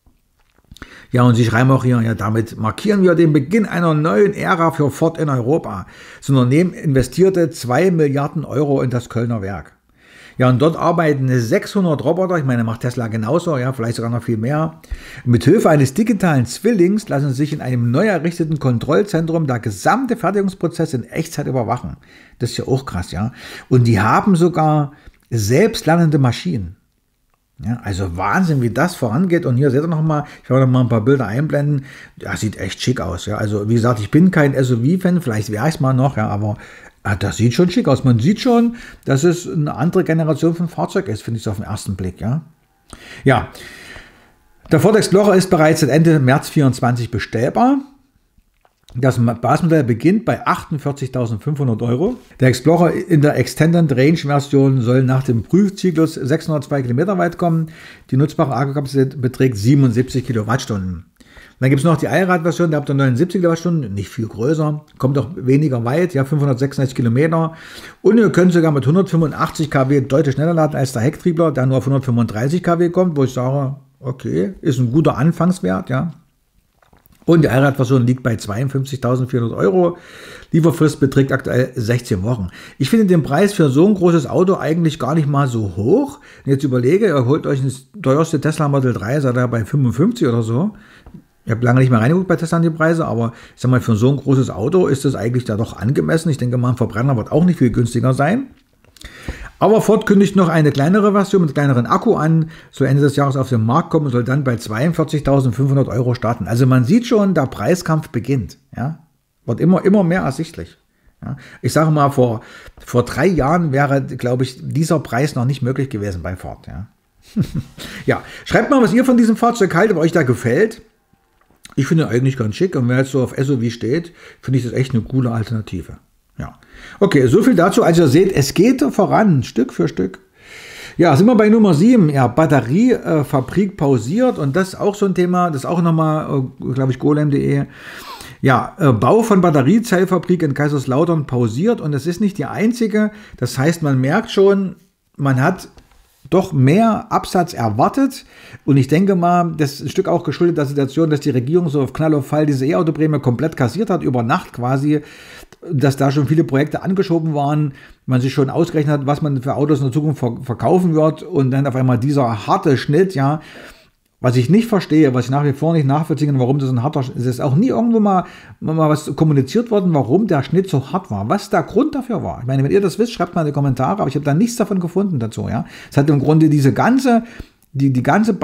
Ja, und sie schreiben auch hier, ja, damit markieren wir den Beginn einer neuen Ära für Ford in Europa. Das Unternehmen investierte zwei Milliarden Euro in das Kölner Werk. Ja, und dort arbeiten sechshundert Roboter, ich meine, macht Tesla genauso, ja, vielleicht sogar noch viel mehr. Mithilfe eines digitalen Zwillings lassen sich in einem neu errichteten Kontrollzentrum der gesamte Fertigungsprozess in Echtzeit überwachen. Das ist ja auch krass, ja. Und die haben sogar selbstlernende Maschinen. Ja, also Wahnsinn, wie das vorangeht. Und hier seht ihr nochmal, ich werde noch mal ein paar Bilder einblenden. Das sieht echt schick aus, ja. Also wie gesagt, ich bin kein S U V-Fan, vielleicht wäre ich es mal noch, ja, aber das sieht schon schick aus. Man sieht schon, dass es eine andere Generation von Fahrzeug ist, finde ich so auf den ersten Blick. Ja, ja. Der Ford Explorer ist bereits seit Ende März vierundzwanzig bestellbar. Das Basismodell beginnt bei achtundvierzigtausendfünfhundert Euro. Der Explorer in der Extended Range Version soll nach dem Prüfzyklus sechshundertzwei Kilometer weit kommen. Die nutzbare Akkukapazität beträgt siebenundsiebzig Kilowattstunden. Dann gibt es noch die Allradversion, da habt ihr neunundsiebzig Kilowattstunden, nicht viel größer, kommt auch weniger weit, ja, fünfhundertsechsundsechzig Kilometer. Und ihr könnt sogar mit hundertfünfundachtzig Kilowatt deutlich schneller laden als der Hecktriebler, der nur auf hundertfünfunddreißig Kilowatt kommt, wo ich sage, okay, ist ein guter Anfangswert, ja. Und die Allradversion liegt bei zweiundfünfzigtausendvierhundert Euro. Lieferfrist beträgt aktuell sechzehn Wochen. Ich finde den Preis für so ein großes Auto eigentlich gar nicht mal so hoch. Wenn ich jetzt überlege, ihr holt euch das teuerste Tesla Model drei, seid ihr bei fünfundfünfzig oder so. Ich habe lange nicht mehr reingeguckt bei Tesla an die Preise, aber ich sag mal, für so ein großes Auto ist das eigentlich da doch angemessen. Ich denke mal, ein Verbrenner wird auch nicht viel günstiger sein. Aber Ford kündigt noch eine kleinere Version mit kleineren Akku an, soll Ende des Jahres auf den Markt kommen und soll dann bei zweiundvierzigtausendfünfhundert Euro starten. Also man sieht schon, der Preiskampf beginnt. Ja? Wird immer, immer mehr ersichtlich. Ja? Ich sage mal, vor, vor drei Jahren wäre, glaube ich, dieser Preis noch nicht möglich gewesen bei Ford. Ja? Ja, schreibt mal, was ihr von diesem Fahrzeug haltet, ob euch da gefällt. Ich finde eigentlich ganz schick und wer jetzt so auf S U V steht, finde ich das echt eine coole Alternative. Ja, okay, so viel dazu. Also ihr seht, es geht voran, Stück für Stück. Ja, sind wir bei Nummer sieben. Ja, Batteriefabrik pausiert und das ist auch so ein Thema, das ist auch nochmal, glaube ich, golem punkt de. Ja, Bau von Batteriezellfabrik in Kaiserslautern pausiert und das ist nicht die einzige. Das heißt, man merkt schon, man hat doch mehr Absatz erwartet und ich denke mal, das ist ein Stück auch geschuldet der Situation, dass die Regierung so auf Knall auf Fall diese E-Auto-Prämie komplett kassiert hat, über Nacht quasi, dass da schon viele Projekte angeschoben waren, man sich schon ausgerechnet hat, was man für Autos in der Zukunft verkaufen wird und dann auf einmal dieser harte Schnitt, ja, was ich nicht verstehe, was ich nach wie vor nicht nachvollziehen kann, warum das ein harter Schnitt ist, ist auch nie irgendwo mal, mal was kommuniziert worden, warum der Schnitt so hart war, was der Grund dafür war. Ich meine, wenn ihr das wisst, schreibt mal in die Kommentare, aber ich habe da nichts davon gefunden dazu, ja. Es hat im Grunde diese ganze, die, die ganze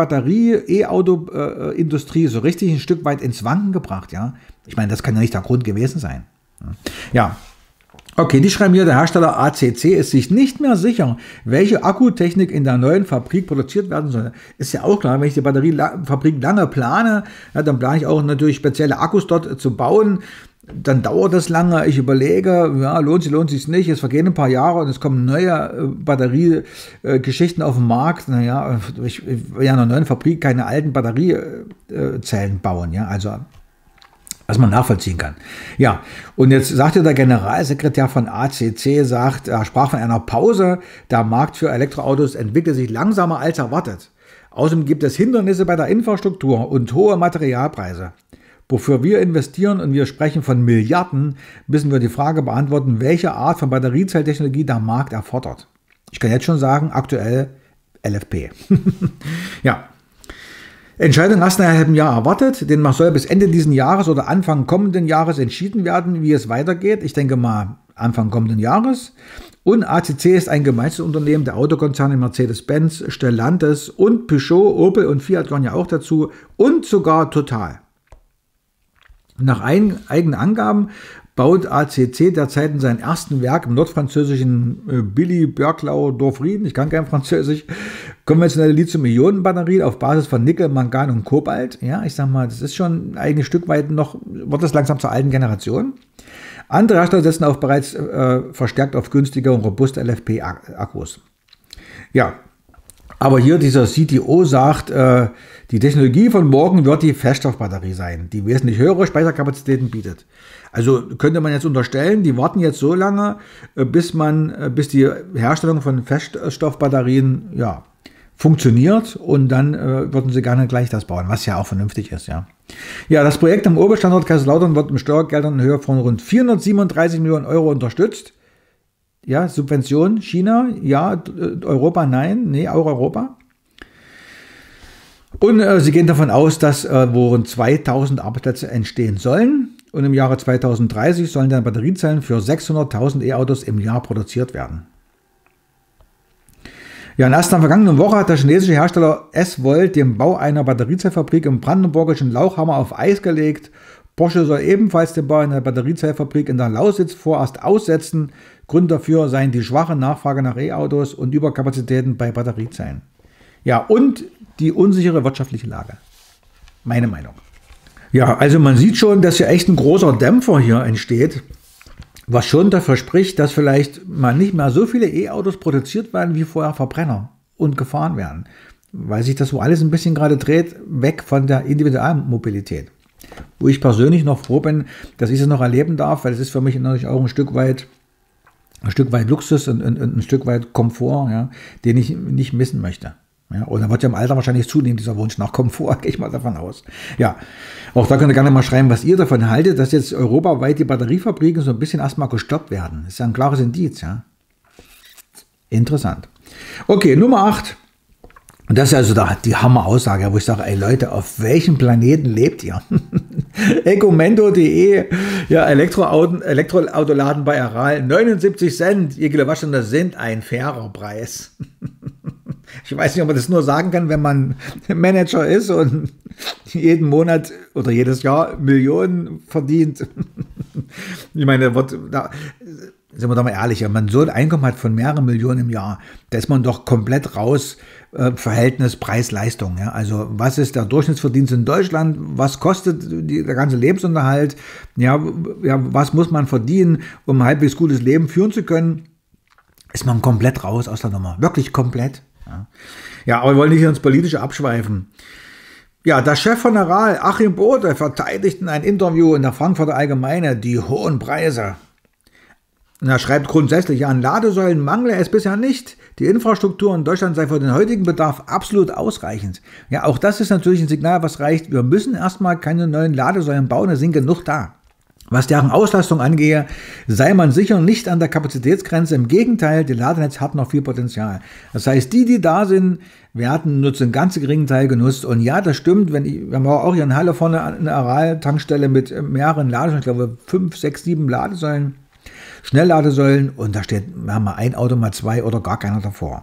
Batterie-E-Auto-Industrie so richtig ein Stück weit ins Wanken gebracht, ja. Ich meine, das kann ja nicht der Grund gewesen sein. Ja. Okay, die schreiben hier, der Hersteller A C C ist sich nicht mehr sicher, welche Akkutechnik in der neuen Fabrik produziert werden soll. Ist ja auch klar, wenn ich die Batteriefabrik lange plane, ja, dann plane ich auch natürlich spezielle Akkus dort zu bauen. Dann dauert das lange, ich überlege, ja, lohnt sich, lohnt sich nicht, es vergehen ein paar Jahre und es kommen neue Batteriegeschichten auf den Markt. Naja, ich will ja in einer neuen Fabrik keine alten Batteriezellen bauen, ja, also was man nachvollziehen kann. Ja, und jetzt sagte der Generalsekretär von A C C, sagt, er sprach von einer Pause, der Markt für Elektroautos entwickelt sich langsamer als erwartet. Außerdem gibt es Hindernisse bei der Infrastruktur und hohe Materialpreise. Wofür wir investieren und wir sprechen von Milliarden, müssen wir die Frage beantworten, welche Art von Batteriezelltechnologie der Markt erfordert. Ich kann jetzt schon sagen, aktuell L F P. Ja. Entscheidung erst in einem halben Jahr erwartet, denn man soll bis Ende dieses Jahres oder Anfang kommenden Jahres entschieden werden, wie es weitergeht. Ich denke mal Anfang kommenden Jahres. Und A C C ist ein Gemeinschaftsunternehmen der Autokonzerne Mercedes-Benz, Stellantis und Peugeot, Opel und Fiat gehören ja auch dazu und sogar Total. Nach eigenen Angaben baut A C C derzeit in seinem ersten Werk im nordfranzösischen äh, Billy-Berglau-Dorfrieden, ich kann kein Französisch, konventionelle Lithium-Ionen-Batterien auf Basis von Nickel, Mangan und Kobalt. Ja, ich sag mal, das ist schon ein Stück weit noch, wird das langsam zur alten Generation. Andere Hersteller setzen auf bereits äh, verstärkt auf günstige und robuste L F P-Akkus. Ja, aber hier dieser C T O sagt, äh, die Technologie von morgen wird die Feststoffbatterie sein, die wesentlich höhere Speicherkapazitäten bietet. Also könnte man jetzt unterstellen, die warten jetzt so lange, äh, bis man, äh, bis die Herstellung von Feststoffbatterien ja, funktioniert und dann äh, würden sie gerne gleich das bauen, was ja auch vernünftig ist. Ja, ja, das Projekt am Oberstandort Kaiserslautern wird mit Steuergeldern in Höhe von rund vierhundertsiebenunddreißig Millionen Euro unterstützt. Ja, Subvention, China, ja, Europa, nein, nee, auch Europa. Und äh, sie gehen davon aus, dass äh, wo rund zweitausend Arbeitsplätze entstehen sollen. Und im Jahre zweitausenddreißig sollen dann Batteriezellen für sechshunderttausend E-Autos im Jahr produziert werden. Ja, und erst in der vergangenen Woche hat der chinesische Hersteller S-Volt den Bau einer Batteriezellfabrik im brandenburgischen Lauchhammer auf Eis gelegt. Porsche soll ebenfalls den Bau einer Batteriezellfabrik in der Lausitz vorerst aussetzen. Grund dafür seien die schwache Nachfrage nach E-Autos und Überkapazitäten bei Batteriezellen. Ja, und die unsichere wirtschaftliche Lage. Meine Meinung. Ja, also man sieht schon, dass hier echt ein großer Dämpfer hier entsteht, was schon dafür spricht, dass vielleicht mal nicht mehr so viele E-Autos produziert werden, wie vorher Verbrenner und gefahren werden. Weil sich das so alles ein bisschen gerade dreht, weg von der Individualmobilität. Wo ich persönlich noch froh bin, dass ich es noch erleben darf, weil es ist für mich natürlich auch ein Stück weit, ein Stück weit Luxus und, und, und ein Stück weit Komfort, ja, den ich nicht missen möchte. Ja, und dann wird ja im Alter wahrscheinlich zunehmen, dieser Wunsch nach Komfort, gehe ich mal davon aus. Ja, auch da könnt ihr gerne mal schreiben, was ihr davon haltet, dass jetzt europaweit die Batteriefabriken so ein bisschen erstmal gestoppt werden. Das ist ja ein klares Indiz, ja. Interessant. Okay, Nummer acht. Und das ist also die Hammer-Aussage, wo ich sage, ey Leute, auf welchem Planeten lebt ihr? Ecomendo punkt de, ja, Elektroauto, Elektroautoladen bei Aral, neunundsiebzig Cent je Kilowattstunde sind ein fairer Preis. Ich weiß nicht, ob man das nur sagen kann, wenn man Manager ist und jeden Monat oder jedes Jahr Millionen verdient. Ich meine, da sind wir doch mal ehrlich, wenn man so ein Einkommen hat von mehreren Millionen im Jahr, da ist man doch komplett raus, äh, Verhältnis Preis-Leistung. Ja? Also was ist der Durchschnittsverdienst in Deutschland, was kostet die, der ganze Lebensunterhalt, ja, ja, was muss man verdienen, um ein halbwegs gutes Leben führen zu können, ist man komplett raus aus der Nummer, wirklich komplett. Ja, ja, aber wir wollen nicht ins Politische abschweifen. Ja, der Chef von Aral, Achim Bode, verteidigt in einem Interview in der Frankfurter Allgemeine die hohen Preise. Und er schreibt grundsätzlich, an Ladesäulen mangle es bisher nicht. Die Infrastruktur in Deutschland sei für den heutigen Bedarf absolut ausreichend. Ja, auch das ist natürlich ein Signal, was reicht. Wir müssen erstmal keine neuen Ladesäulen bauen, da sind genug da. Was deren Auslastung angehe, sei man sicher nicht an der Kapazitätsgrenze. Im Gegenteil, die Ladenetz hat noch viel Potenzial. Das heißt, die, die da sind, werden nur zu einem ganz geringen Teil genutzt. Und ja, das stimmt, wenn ich, wir haben auch hier in Halle vorne eine Aral-Tankstelle mit mehreren Ladesäulen, ich glaube fünf, sechs, sieben Ladesäulen, Schnellladesäulen, und da steht, wir haben mal ein Auto, mal zwei oder gar keiner davor.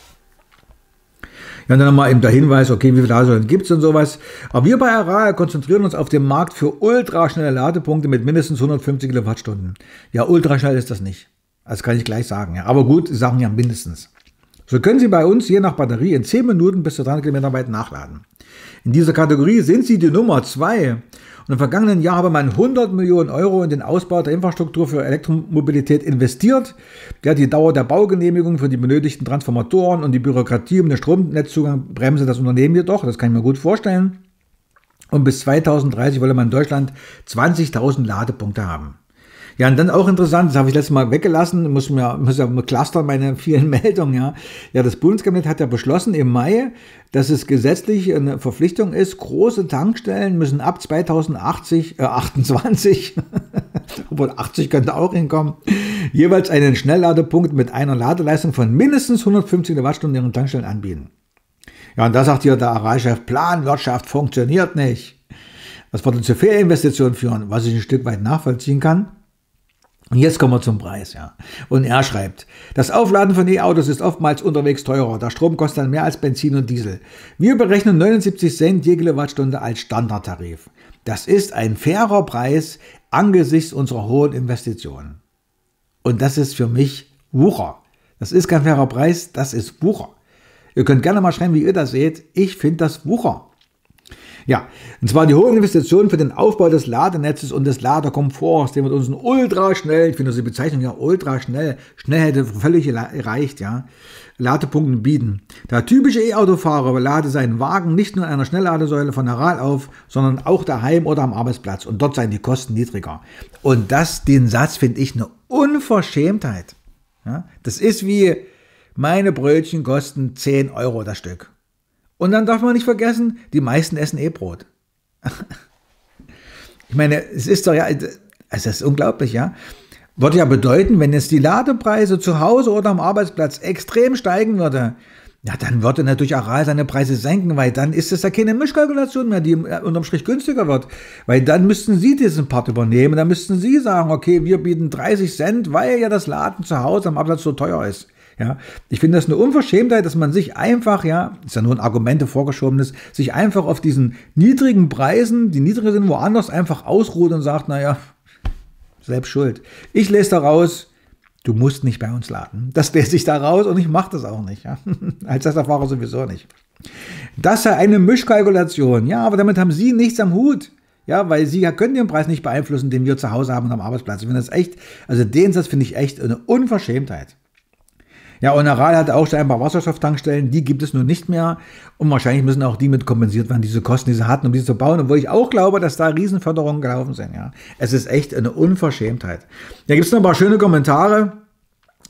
Ja, und dann nochmal eben der Hinweis, okay, wie viele Ladesäulen gibt es und sowas. Aber wir bei Aral konzentrieren uns auf den Markt für ultraschnelle Ladepunkte mit mindestens hundertfünfzig Kilowattstunden. Ja, ultraschnell ist das nicht. Das kann ich gleich sagen. Ja. Aber gut, Sie sagen ja mindestens. So können Sie bei uns je nach Batterie in zehn Minuten bis zu dreihundert Kilometer weit nachladen. In dieser Kategorie sind Sie die Nummer zwei. Und im vergangenen Jahr habe man hundert Millionen Euro in den Ausbau der Infrastruktur für Elektromobilität investiert. Ja, die Dauer der Baugenehmigung für die benötigten Transformatoren und die Bürokratie um den Stromnetzzugang bremse das Unternehmen jedoch. Das kann ich mir gut vorstellen. Und bis zweitausenddreißig wolle man in Deutschland zwanzigtausend Ladepunkte haben. Ja, und dann auch interessant, das habe ich letztes Mal weggelassen, muss mir muss ja clustern meine vielen Meldungen, ja. Ja, das Bundeskabinett hat ja beschlossen im Mai, dass es gesetzlich eine Verpflichtung ist, große Tankstellen müssen ab zweitausendachtzig, äh, achtundzwanzig, obwohl achtzig könnte auch hinkommen, jeweils einen Schnellladepunkt mit einer Ladeleistung von mindestens hundertfünfzig Kilowattstunden in ihren Tankstellen anbieten. Ja, und da sagt hier der Aral-Chef, Planwirtschaft funktioniert nicht. Das würde zu Fehlinvestitionen führen, was ich ein Stück weit nachvollziehen kann. Und jetzt kommen wir zum Preis, ja. Und er schreibt, das Aufladen von E-Autos ist oftmals unterwegs teurer. Der Strom kostet dann mehr als Benzin und Diesel. Wir berechnen neunundsiebzig Cent je Kilowattstunde als Standardtarif. Das ist ein fairer Preis angesichts unserer hohen Investitionen. Und das ist für mich Wucher. Das ist kein fairer Preis, das ist Wucher. Ihr könnt gerne mal schreiben, wie ihr das seht. Ich finde das Wucher. Ja, und zwar die hohen Investitionen für den Aufbau des Ladenetzes und des Ladekomforts, den wir uns ultraschnell, ich finde diese Bezeichnung ja ultraschnell, schnell hätte völlig erreicht, ja, Ladepunkten bieten. Der typische E-Autofahrer lade seinen Wagen nicht nur an einer Schnellladesäule von Aral auf, sondern auch daheim oder am Arbeitsplatz, und dort seien die Kosten niedriger. Und das, den Satz finde ich eine Unverschämtheit. Ja, das ist wie, meine Brötchen kosten zehn Euro das Stück. Und dann darf man nicht vergessen, die meisten essen eh Brot. Ich meine, es ist doch ja, es ist unglaublich, ja. Würde ja bedeuten, wenn jetzt die Ladepreise zu Hause oder am Arbeitsplatz extrem steigen würde, ja, dann würde natürlich Aral seine Preise senken, weil dann ist es ja keine Mischkalkulation mehr, die unterm Strich günstiger wird. Weil dann müssten Sie diesen Part übernehmen, dann müssten Sie sagen, okay, wir bieten dreißig Cent, weil ja das Laden zu Hause am Arbeitsplatz so teuer ist. Ja, ich finde das eine Unverschämtheit, dass man sich einfach, ja, ist ja nur ein Argumente vorgeschobenes, sich einfach auf diesen niedrigen Preisen, die niedriger sind, woanders einfach ausruht und sagt, naja, selbst schuld. Ich lese daraus, du musst nicht bei uns laden. Das lese ich da raus und ich mache das auch nicht. Ja. Als Testfahrer sowieso nicht. Das sei eine Mischkalkulation. Ja, aber damit haben Sie nichts am Hut. Ja, weil Sie können den Preis nicht beeinflussen, den wir zu Hause haben und am Arbeitsplatz. Ich finde das echt, also den Satz finde ich echt eine Unverschämtheit. Ja, und Aral hat auch schon ein paar Wasserstofftankstellen, die gibt es nun nicht mehr, und wahrscheinlich müssen auch die mit kompensiert werden, diese Kosten, die sie hatten, um diese zu bauen, obwohl ich auch glaube, dass da Riesenförderungen gelaufen sind. Ja, es ist echt eine Unverschämtheit. Da gibt es noch ein paar schöne Kommentare.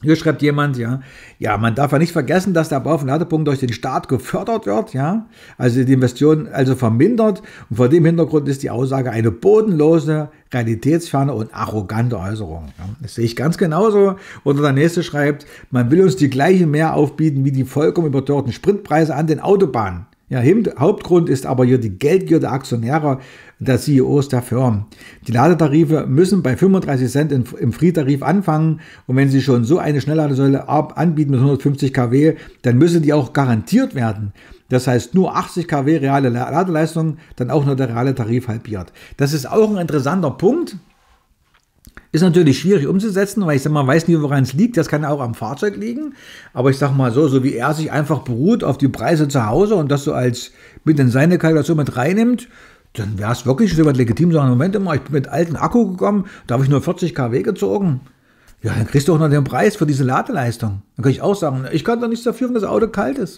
Hier schreibt jemand, ja, ja, man darf ja nicht vergessen, dass der Bau von Ladepunkten durch den Staat gefördert wird, ja, also die Investition also vermindert, und vor dem Hintergrund ist die Aussage eine bodenlose, realitätsferne und arrogante Äußerung. Ja. Das sehe ich ganz genauso. Oder der nächste schreibt, man will uns die gleiche mehr aufbieten wie die vollkommen überteuerten Spritpreise an den Autobahnen. Ja, Hauptgrund ist aber hier die Geldgier der Aktionäre, der C E Os der Firmen. Die Ladetarife müssen bei fünfunddreißig Cent im Free-Tarif anfangen, und wenn sie schon so eine Schnellladesäule anbieten mit hundertfünfzig Kilowatt, dann müssen die auch garantiert werden. Das heißt, nur achtzig Kilowatt reale Ladeleistung, dann auch nur der reale Tarif halbiert. Das ist auch ein interessanter Punkt. Ist natürlich schwierig umzusetzen, weil ich sag mal, weiß nicht, woran es liegt. Das kann auch am Fahrzeug liegen. Aber ich sag mal so, so wie er sich einfach beruht auf die Preise zu Hause und das so als mit in seine Kalkulation mit reinnimmt, dann wäre es wirklich so weit legitim, sagen, Moment mal, ich bin mit alten Akku gekommen, da habe ich nur vierzig Kilowatt gezogen. Ja, dann kriegst du auch noch den Preis für diese Ladeleistung. Dann kann ich auch sagen, ich kann doch nichts dafür, wenn das Auto kalt ist.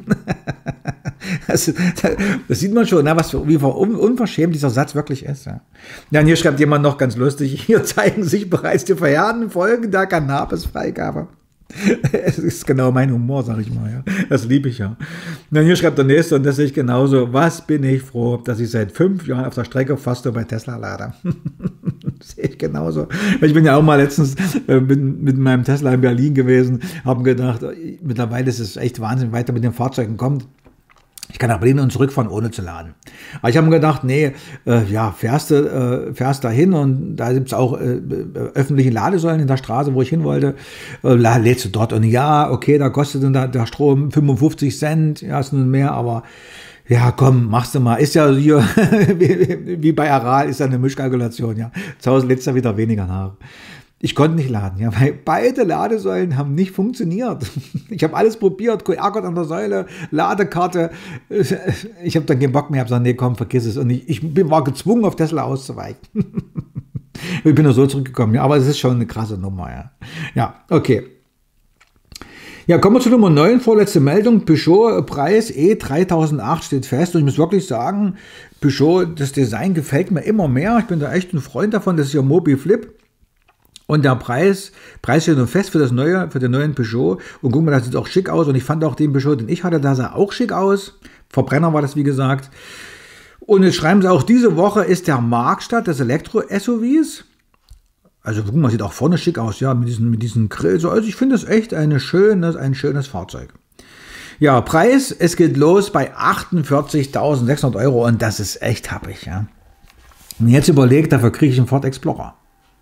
das, das sieht man schon, na, was, wie unverschämt dieser Satz wirklich ist. Ja. Ja, und hier schreibt jemand noch ganz lustig, hier zeigen sich bereits die verheerenden Folgen der Cannabis-Freigabe. Es ist genau mein Humor, sag ich mal. Ja. Das liebe ich ja. Und hier schreibt der Nächste, und das sehe ich genauso, was bin ich froh, dass ich seit fünf Jahren auf der Strecke fast so bei Tesla lade. Das sehe ich genauso. Ich bin ja auch mal letztens äh, mit, mit meinem Tesla in Berlin gewesen, habe gedacht, mittlerweile ist es echt Wahnsinn, wie weiter mit den Fahrzeugen kommt. Ich kann nach Berlin und zurückfahren, ohne zu laden. Aber ich habe mir gedacht, nee, äh, ja, fährst du äh, fährst da hin, und da gibt es auch äh, öffentliche Ladesäulen in der Straße, wo ich hin wollte. Äh, lädst du dort, und ja, okay, da kostet dann der, der Strom fünfundfünfzig Cent, ja, ist nun mehr, aber ja, komm, machst du mal. Ist ja hier, wie, wie bei Aral, ist ja eine Mischkalkulation, ja. Zu Hause lädst du wieder weniger nach. Ich konnte nicht laden, ja, weil beide Ladesäulen haben nicht funktioniert. Ich habe alles probiert, Q R-Code an der Säule, Ladekarte. Ich habe dann keinen Bock mehr, habe gesagt, nee, komm, vergiss es. Und ich, ich bin, war gezwungen, auf Tesla auszuweichen. Ich bin nur so zurückgekommen, ja, aber es ist schon eine krasse Nummer, ja. Ja, okay. Ja, kommen wir zu Nummer neun, vorletzte Meldung. Peugeot Preis E dreitausendacht steht fest, und ich muss wirklich sagen, Peugeot, das Design gefällt mir immer mehr. Ich bin da echt ein Freund davon, das ist ja Mobi Flip. Und der Preis, Preis steht nun fest für das neue, für den neuen Peugeot. Und guck mal, das sieht auch schick aus. Und ich fand auch den Peugeot, den ich hatte, da sah auch schick aus. Verbrenner war das, wie gesagt. Und jetzt schreiben sie auch, diese Woche ist der Marktstart des Elektro-S U Vs. Also guck mal, sieht auch vorne schick aus, ja, mit diesen, mit diesen Grill. Also ich finde es echt eine schönes, ein schönes Fahrzeug. Ja, Preis, es geht los bei achtundvierzigtausendsechshundert Euro, und das ist echt happig, ja. Und jetzt überlegt, dafür kriege ich einen Ford Explorer.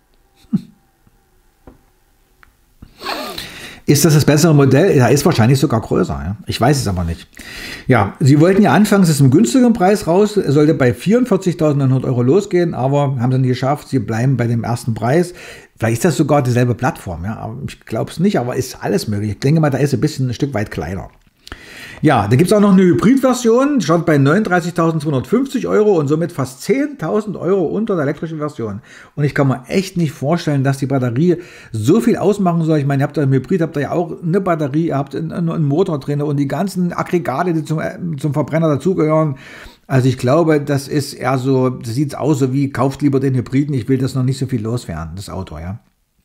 Ist das das bessere Modell? Ja, ist wahrscheinlich sogar größer. Ja? Ich weiß es aber nicht. Ja, sie wollten ja anfangs es im günstigeren Preis raus, es sollte bei vierundvierzigtausendneunhundert Euro losgehen, aber haben sie nicht geschafft, sie bleiben bei dem ersten Preis. Vielleicht ist das sogar dieselbe Plattform, ja, aber ich glaube es nicht, aber ist alles möglich. Ich denke mal, da ist ein bisschen ein Stück weit kleiner. Ja, da gibt es auch noch eine Hybridversion, schaut bei neununddreißigtausendzweihundertfünfzig Euro und somit fast zehntausend Euro unter der elektrischen Version. Und ich kann mir echt nicht vorstellen, dass die Batterie so viel ausmachen soll. Ich meine, ihr habt da im Hybrid, habt ihr ja auch eine Batterie, ihr habt einen Motor drin und die ganzen Aggregate, die zum, zum Verbrenner dazugehören. Also ich glaube, das ist eher so, das sieht aus so wie, kauft lieber den Hybriden, ich will das noch nicht so viel loswerden, das Auto, ja.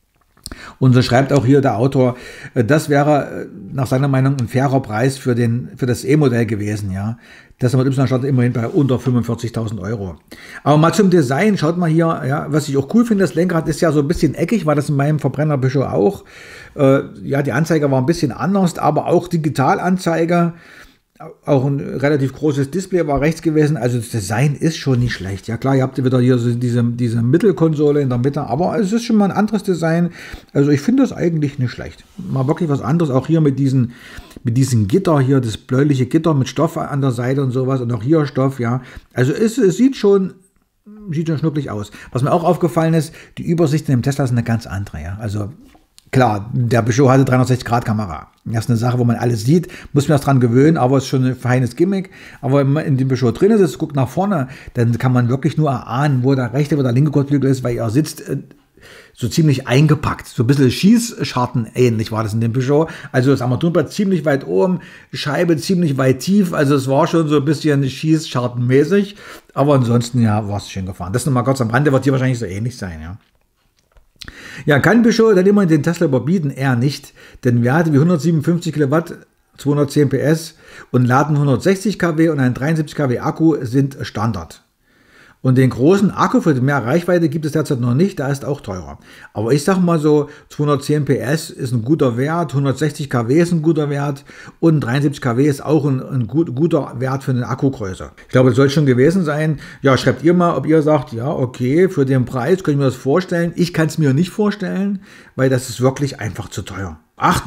Und so schreibt auch hier der Autor, das wäre nach seiner Meinung ein fairer Preis für, den, für das E-Modell gewesen, ja. Das mit Y stand immerhin bei unter fünfundvierzigtausend Euro. Aber mal zum Design, schaut mal hier, ja, was ich auch cool finde, das Lenkrad ist ja so ein bisschen eckig, war das in meinem Verbrenner Peugeot auch. Äh, ja, die Anzeige war ein bisschen anders, aber auch Digitalanzeige. Auch ein relativ großes Display war rechts gewesen, also das Design ist schon nicht schlecht. Ja klar, ihr habt wieder hier so diese, diese Mittelkonsole in der Mitte, aber es ist schon mal ein anderes Design. Also ich finde das eigentlich nicht schlecht. Mal wirklich was anderes, auch hier mit diesen, mit diesen Gitter hier, das bläuliche Gitter mit Stoff an der Seite und sowas und auch hier Stoff, ja. Also es, es sieht schon, sieht schon schnucklig aus. Was mir auch aufgefallen ist, die Übersicht in dem Tesla ist eine ganz andere, ja. Also klar, der Peugeot hatte dreihundertsechzig Grad Kamera. Das ist eine Sache, wo man alles sieht, muss man das dran gewöhnen, aber es ist schon ein feines Gimmick. Aber wenn man in dem Peugeot drin ist, guckt nach vorne, dann kann man wirklich nur erahnen, wo der rechte, wo der linke Kotflügel ist, weil er sitzt äh, so ziemlich eingepackt. So ein bisschen Schießscharten ähnlich war das in dem Peugeot. Also das Armaturenbrett ziemlich weit oben, Scheibe ziemlich weit tief. Also es war schon so ein bisschen Schießschartenmäßig. Aber ansonsten, ja, war es schön gefahren. Das nochmal kurz am Rande, wird hier wahrscheinlich so ähnlich sein, ja. Ja, kann Peugeot dann immer den Tesla überbieten? Eher nicht, denn Werte wie hundertsiebenundfünfzig Kilowatt, zweihundertzehn P S und laden hundertsechzig Kilowatt und ein dreiundsiebzig Kilowatt Akku sind Standard. Und den großen Akku für mehr Reichweite gibt es derzeit noch nicht, der ist auch teurer. Aber ich sage mal so, zweihundertzehn P S ist ein guter Wert, hundertsechzig Kilowatt ist ein guter Wert und dreiundsiebzig Kilowatt ist auch ein, ein gut, guter Wert für eine Akkugröße. Ich glaube, das soll schon gewesen sein. Ja, schreibt ihr mal, ob ihr sagt, ja, okay, für den Preis kann ich mir das vorstellen. Ich kann es mir nicht vorstellen, weil das ist wirklich einfach zu teuer.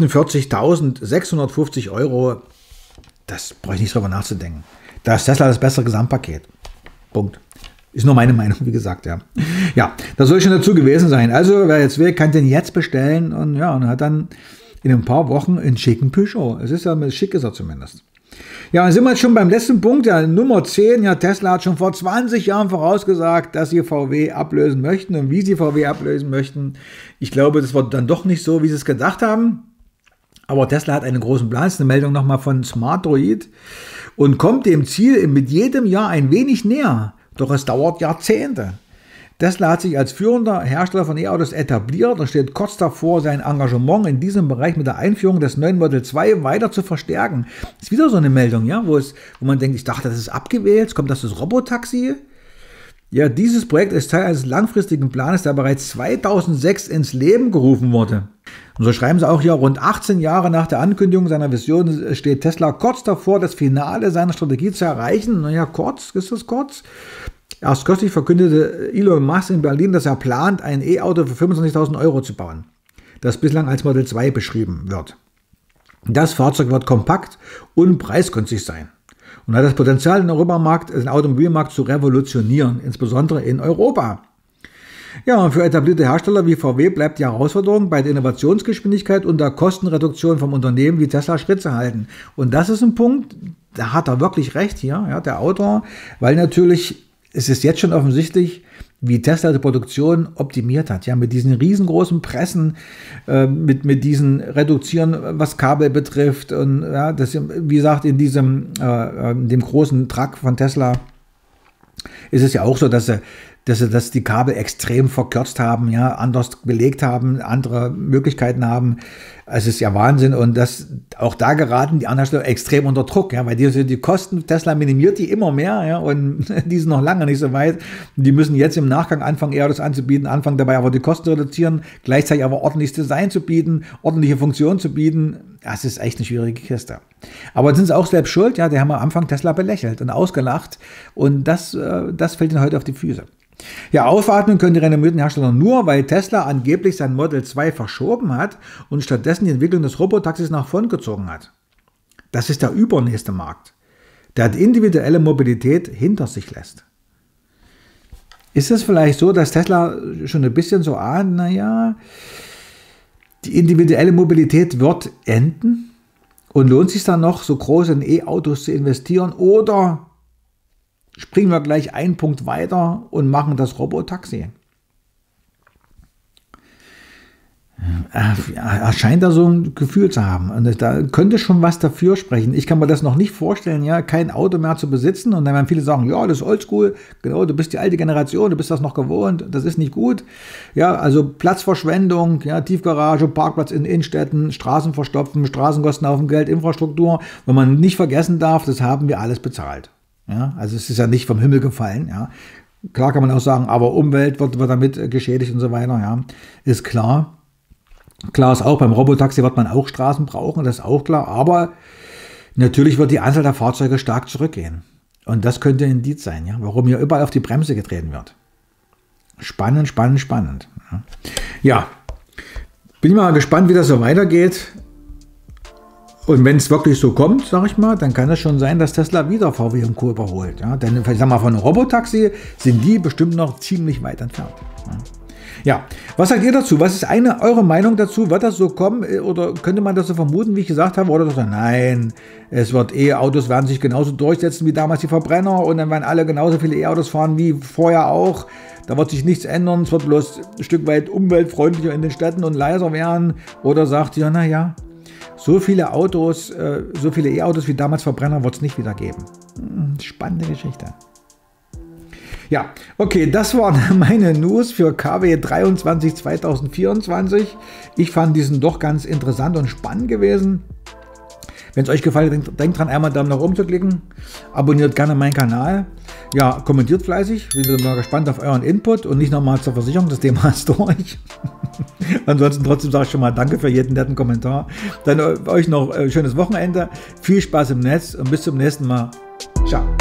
achtundvierzigtausendsechshundertfünfzig Euro, das brauche ich nicht drüber nachzudenken. Da ist Tesla das bessere Gesamtpaket. Punkt. Ist nur meine Meinung, wie gesagt, ja. Ja, das soll schon dazu gewesen sein. Also, wer jetzt will, kann den jetzt bestellen und ja, und hat dann in ein paar Wochen einen schicken Peugeot. Es ist ja, schick ist er zumindest. Ja, dann sind wir jetzt schon beim letzten Punkt, ja, Nummer zehn. Ja, Tesla hat schon vor zwanzig Jahren vorausgesagt, dass sie V W ablösen möchten und wie sie V W ablösen möchten. Ich glaube, das war dann doch nicht so, wie sie es gedacht haben. Aber Tesla hat einen großen Plan. Das ist eine Meldung nochmal von SmartDroid und kommt dem Ziel mit jedem Jahr ein wenig näher. Doch es dauert Jahrzehnte. Tesla hat sich als führender Hersteller von E-Autos etabliert und steht kurz davor, sein Engagement in diesem Bereich mit der Einführung des neuen Model zwei weiter zu verstärken. Das ist wieder so eine Meldung, ja, wo, es, wo man denkt, ich dachte, das ist abgewählt, kommt das das Robotaxi? Ja, dieses Projekt ist Teil eines langfristigen Planes, der bereits zweitausendsechs ins Leben gerufen wurde. Und so schreiben sie auch hier, rund achtzehn Jahre nach der Ankündigung seiner Vision steht Tesla kurz davor, das Finale seiner Strategie zu erreichen. Naja, kurz, ist das kurz? Erst kürzlich verkündete Elon Musk in Berlin, dass er plant, ein E-Auto für fünfundzwanzigtausend Euro zu bauen, das bislang als Model zwei beschrieben wird. Das Fahrzeug wird kompakt und preisgünstig sein und hat das Potenzial, den Europamarkt, den Automobilmarkt zu revolutionieren, insbesondere in Europa. Ja, und für etablierte Hersteller wie V W bleibt die Herausforderung, bei der Innovationsgeschwindigkeit und der Kostenreduktion vom Unternehmen wie Tesla Schritt zu halten. Und das ist ein Punkt, da hat er wirklich recht hier, ja, der Autor, weil natürlich es ist jetzt schon offensichtlich, wie Tesla die Produktion optimiert hat, ja, mit diesen riesengroßen Pressen, äh, mit, mit diesen Reduzieren, was Kabel betrifft und ja, das, wie gesagt, in diesem, äh, in dem großen Truck von Tesla ist es ja auch so, dass sie, dass sie dass die Kabel extrem verkürzt haben, ja, anders belegt haben, andere Möglichkeiten haben. Es ist ja Wahnsinn und das, auch da geraten die Anhersteller extrem unter Druck, ja, weil die, die Kosten, Tesla minimiert die immer mehr, ja, und die sind noch lange nicht so weit. Die müssen jetzt im Nachgang anfangen, eher das anzubieten, anfangen dabei aber die Kosten zu reduzieren, gleichzeitig aber ordentliches Design zu bieten, ordentliche Funktionen zu bieten. Das ist echt eine schwierige Kiste. Aber sind sie auch selbst schuld, ja, die haben am Anfang Tesla belächelt und ausgelacht und das, das fällt ihnen heute auf die Füße. Ja, aufatmen können die renommierten Hersteller nur, weil Tesla angeblich sein Model zwei verschoben hat und stattdessen die Entwicklung des Robotaxis nach vorn gezogen hat. Das ist der übernächste Markt, der die individuelle Mobilität hinter sich lässt. Ist es vielleicht so, dass Tesla schon ein bisschen so ahnt, naja, die individuelle Mobilität wird enden und lohnt es sich dann noch, so groß in E-Autos zu investieren oder springen wir gleich einen Punkt weiter und machen das Robotaxi. Er scheint da so ein Gefühl zu haben. Und da könnte schon was dafür sprechen. Ich kann mir das noch nicht vorstellen, ja, kein Auto mehr zu besitzen. Und dann werden viele sagen, ja, das ist oldschool. Genau, du bist die alte Generation, du bist das noch gewohnt. Das ist nicht gut. Ja, also Platzverschwendung, ja, Tiefgarage, Parkplatz in Innenstädten, Straßen verstopfen, Straßenkosten auf dem Geld, Infrastruktur. Wenn man nicht vergessen darf, das haben wir alles bezahlt. Ja, also es ist ja nicht vom Himmel gefallen. Ja. Klar kann man auch sagen, aber Umwelt wird, wird damit geschädigt und so weiter. Ja. Ist klar. Klar ist auch, beim Robotaxi wird man auch Straßen brauchen, das ist auch klar. Aber natürlich wird die Anzahl der Fahrzeuge stark zurückgehen. Und das könnte ein Indiz sein, ja, warum hier überall auf die Bremse getreten wird. Spannend, spannend, spannend. Ja, ja. Bin mal gespannt, wie das so weitergeht. Und wenn es wirklich so kommt, sage ich mal, dann kann es schon sein, dass Tesla wieder V W und Co. überholt. Ja? Denn ich sag mal, von einem Robotaxi sind die bestimmt noch ziemlich weit entfernt. Ja. Ja, was sagt ihr dazu? Was ist eine eure Meinung dazu? Wird das so kommen oder könnte man das so vermuten, wie ich gesagt habe? Oder so, nein, es wird E-Autos werden sich genauso durchsetzen wie damals die Verbrenner und dann werden alle genauso viele E-Autos fahren wie vorher auch. Da wird sich nichts ändern, es wird bloß ein Stück weit umweltfreundlicher in den Städten und leiser werden. Oder sagt ihr, naja, so viele Autos, äh, so viele E-Autos wie damals Verbrenner wird es nicht wieder geben. Hm, spannende Geschichte. Ja, okay, das waren meine News für K W dreiundzwanzig zweitausendvierundzwanzig. Ich fand diesen doch ganz interessant und spannend gewesen. Wenn es euch gefallen hat, denkt dran, einmal Daumen nach oben zu klicken. Abonniert gerne meinen Kanal. Ja, kommentiert fleißig. Ich bin mal gespannt auf euren Input und nicht nochmal zur Versicherung. Das Thema ist durch. Ansonsten trotzdem sage ich schon mal danke für jeden netten Kommentar. Dann euch noch ein schönes Wochenende. Viel Spaß im Netz und bis zum nächsten Mal. Ciao.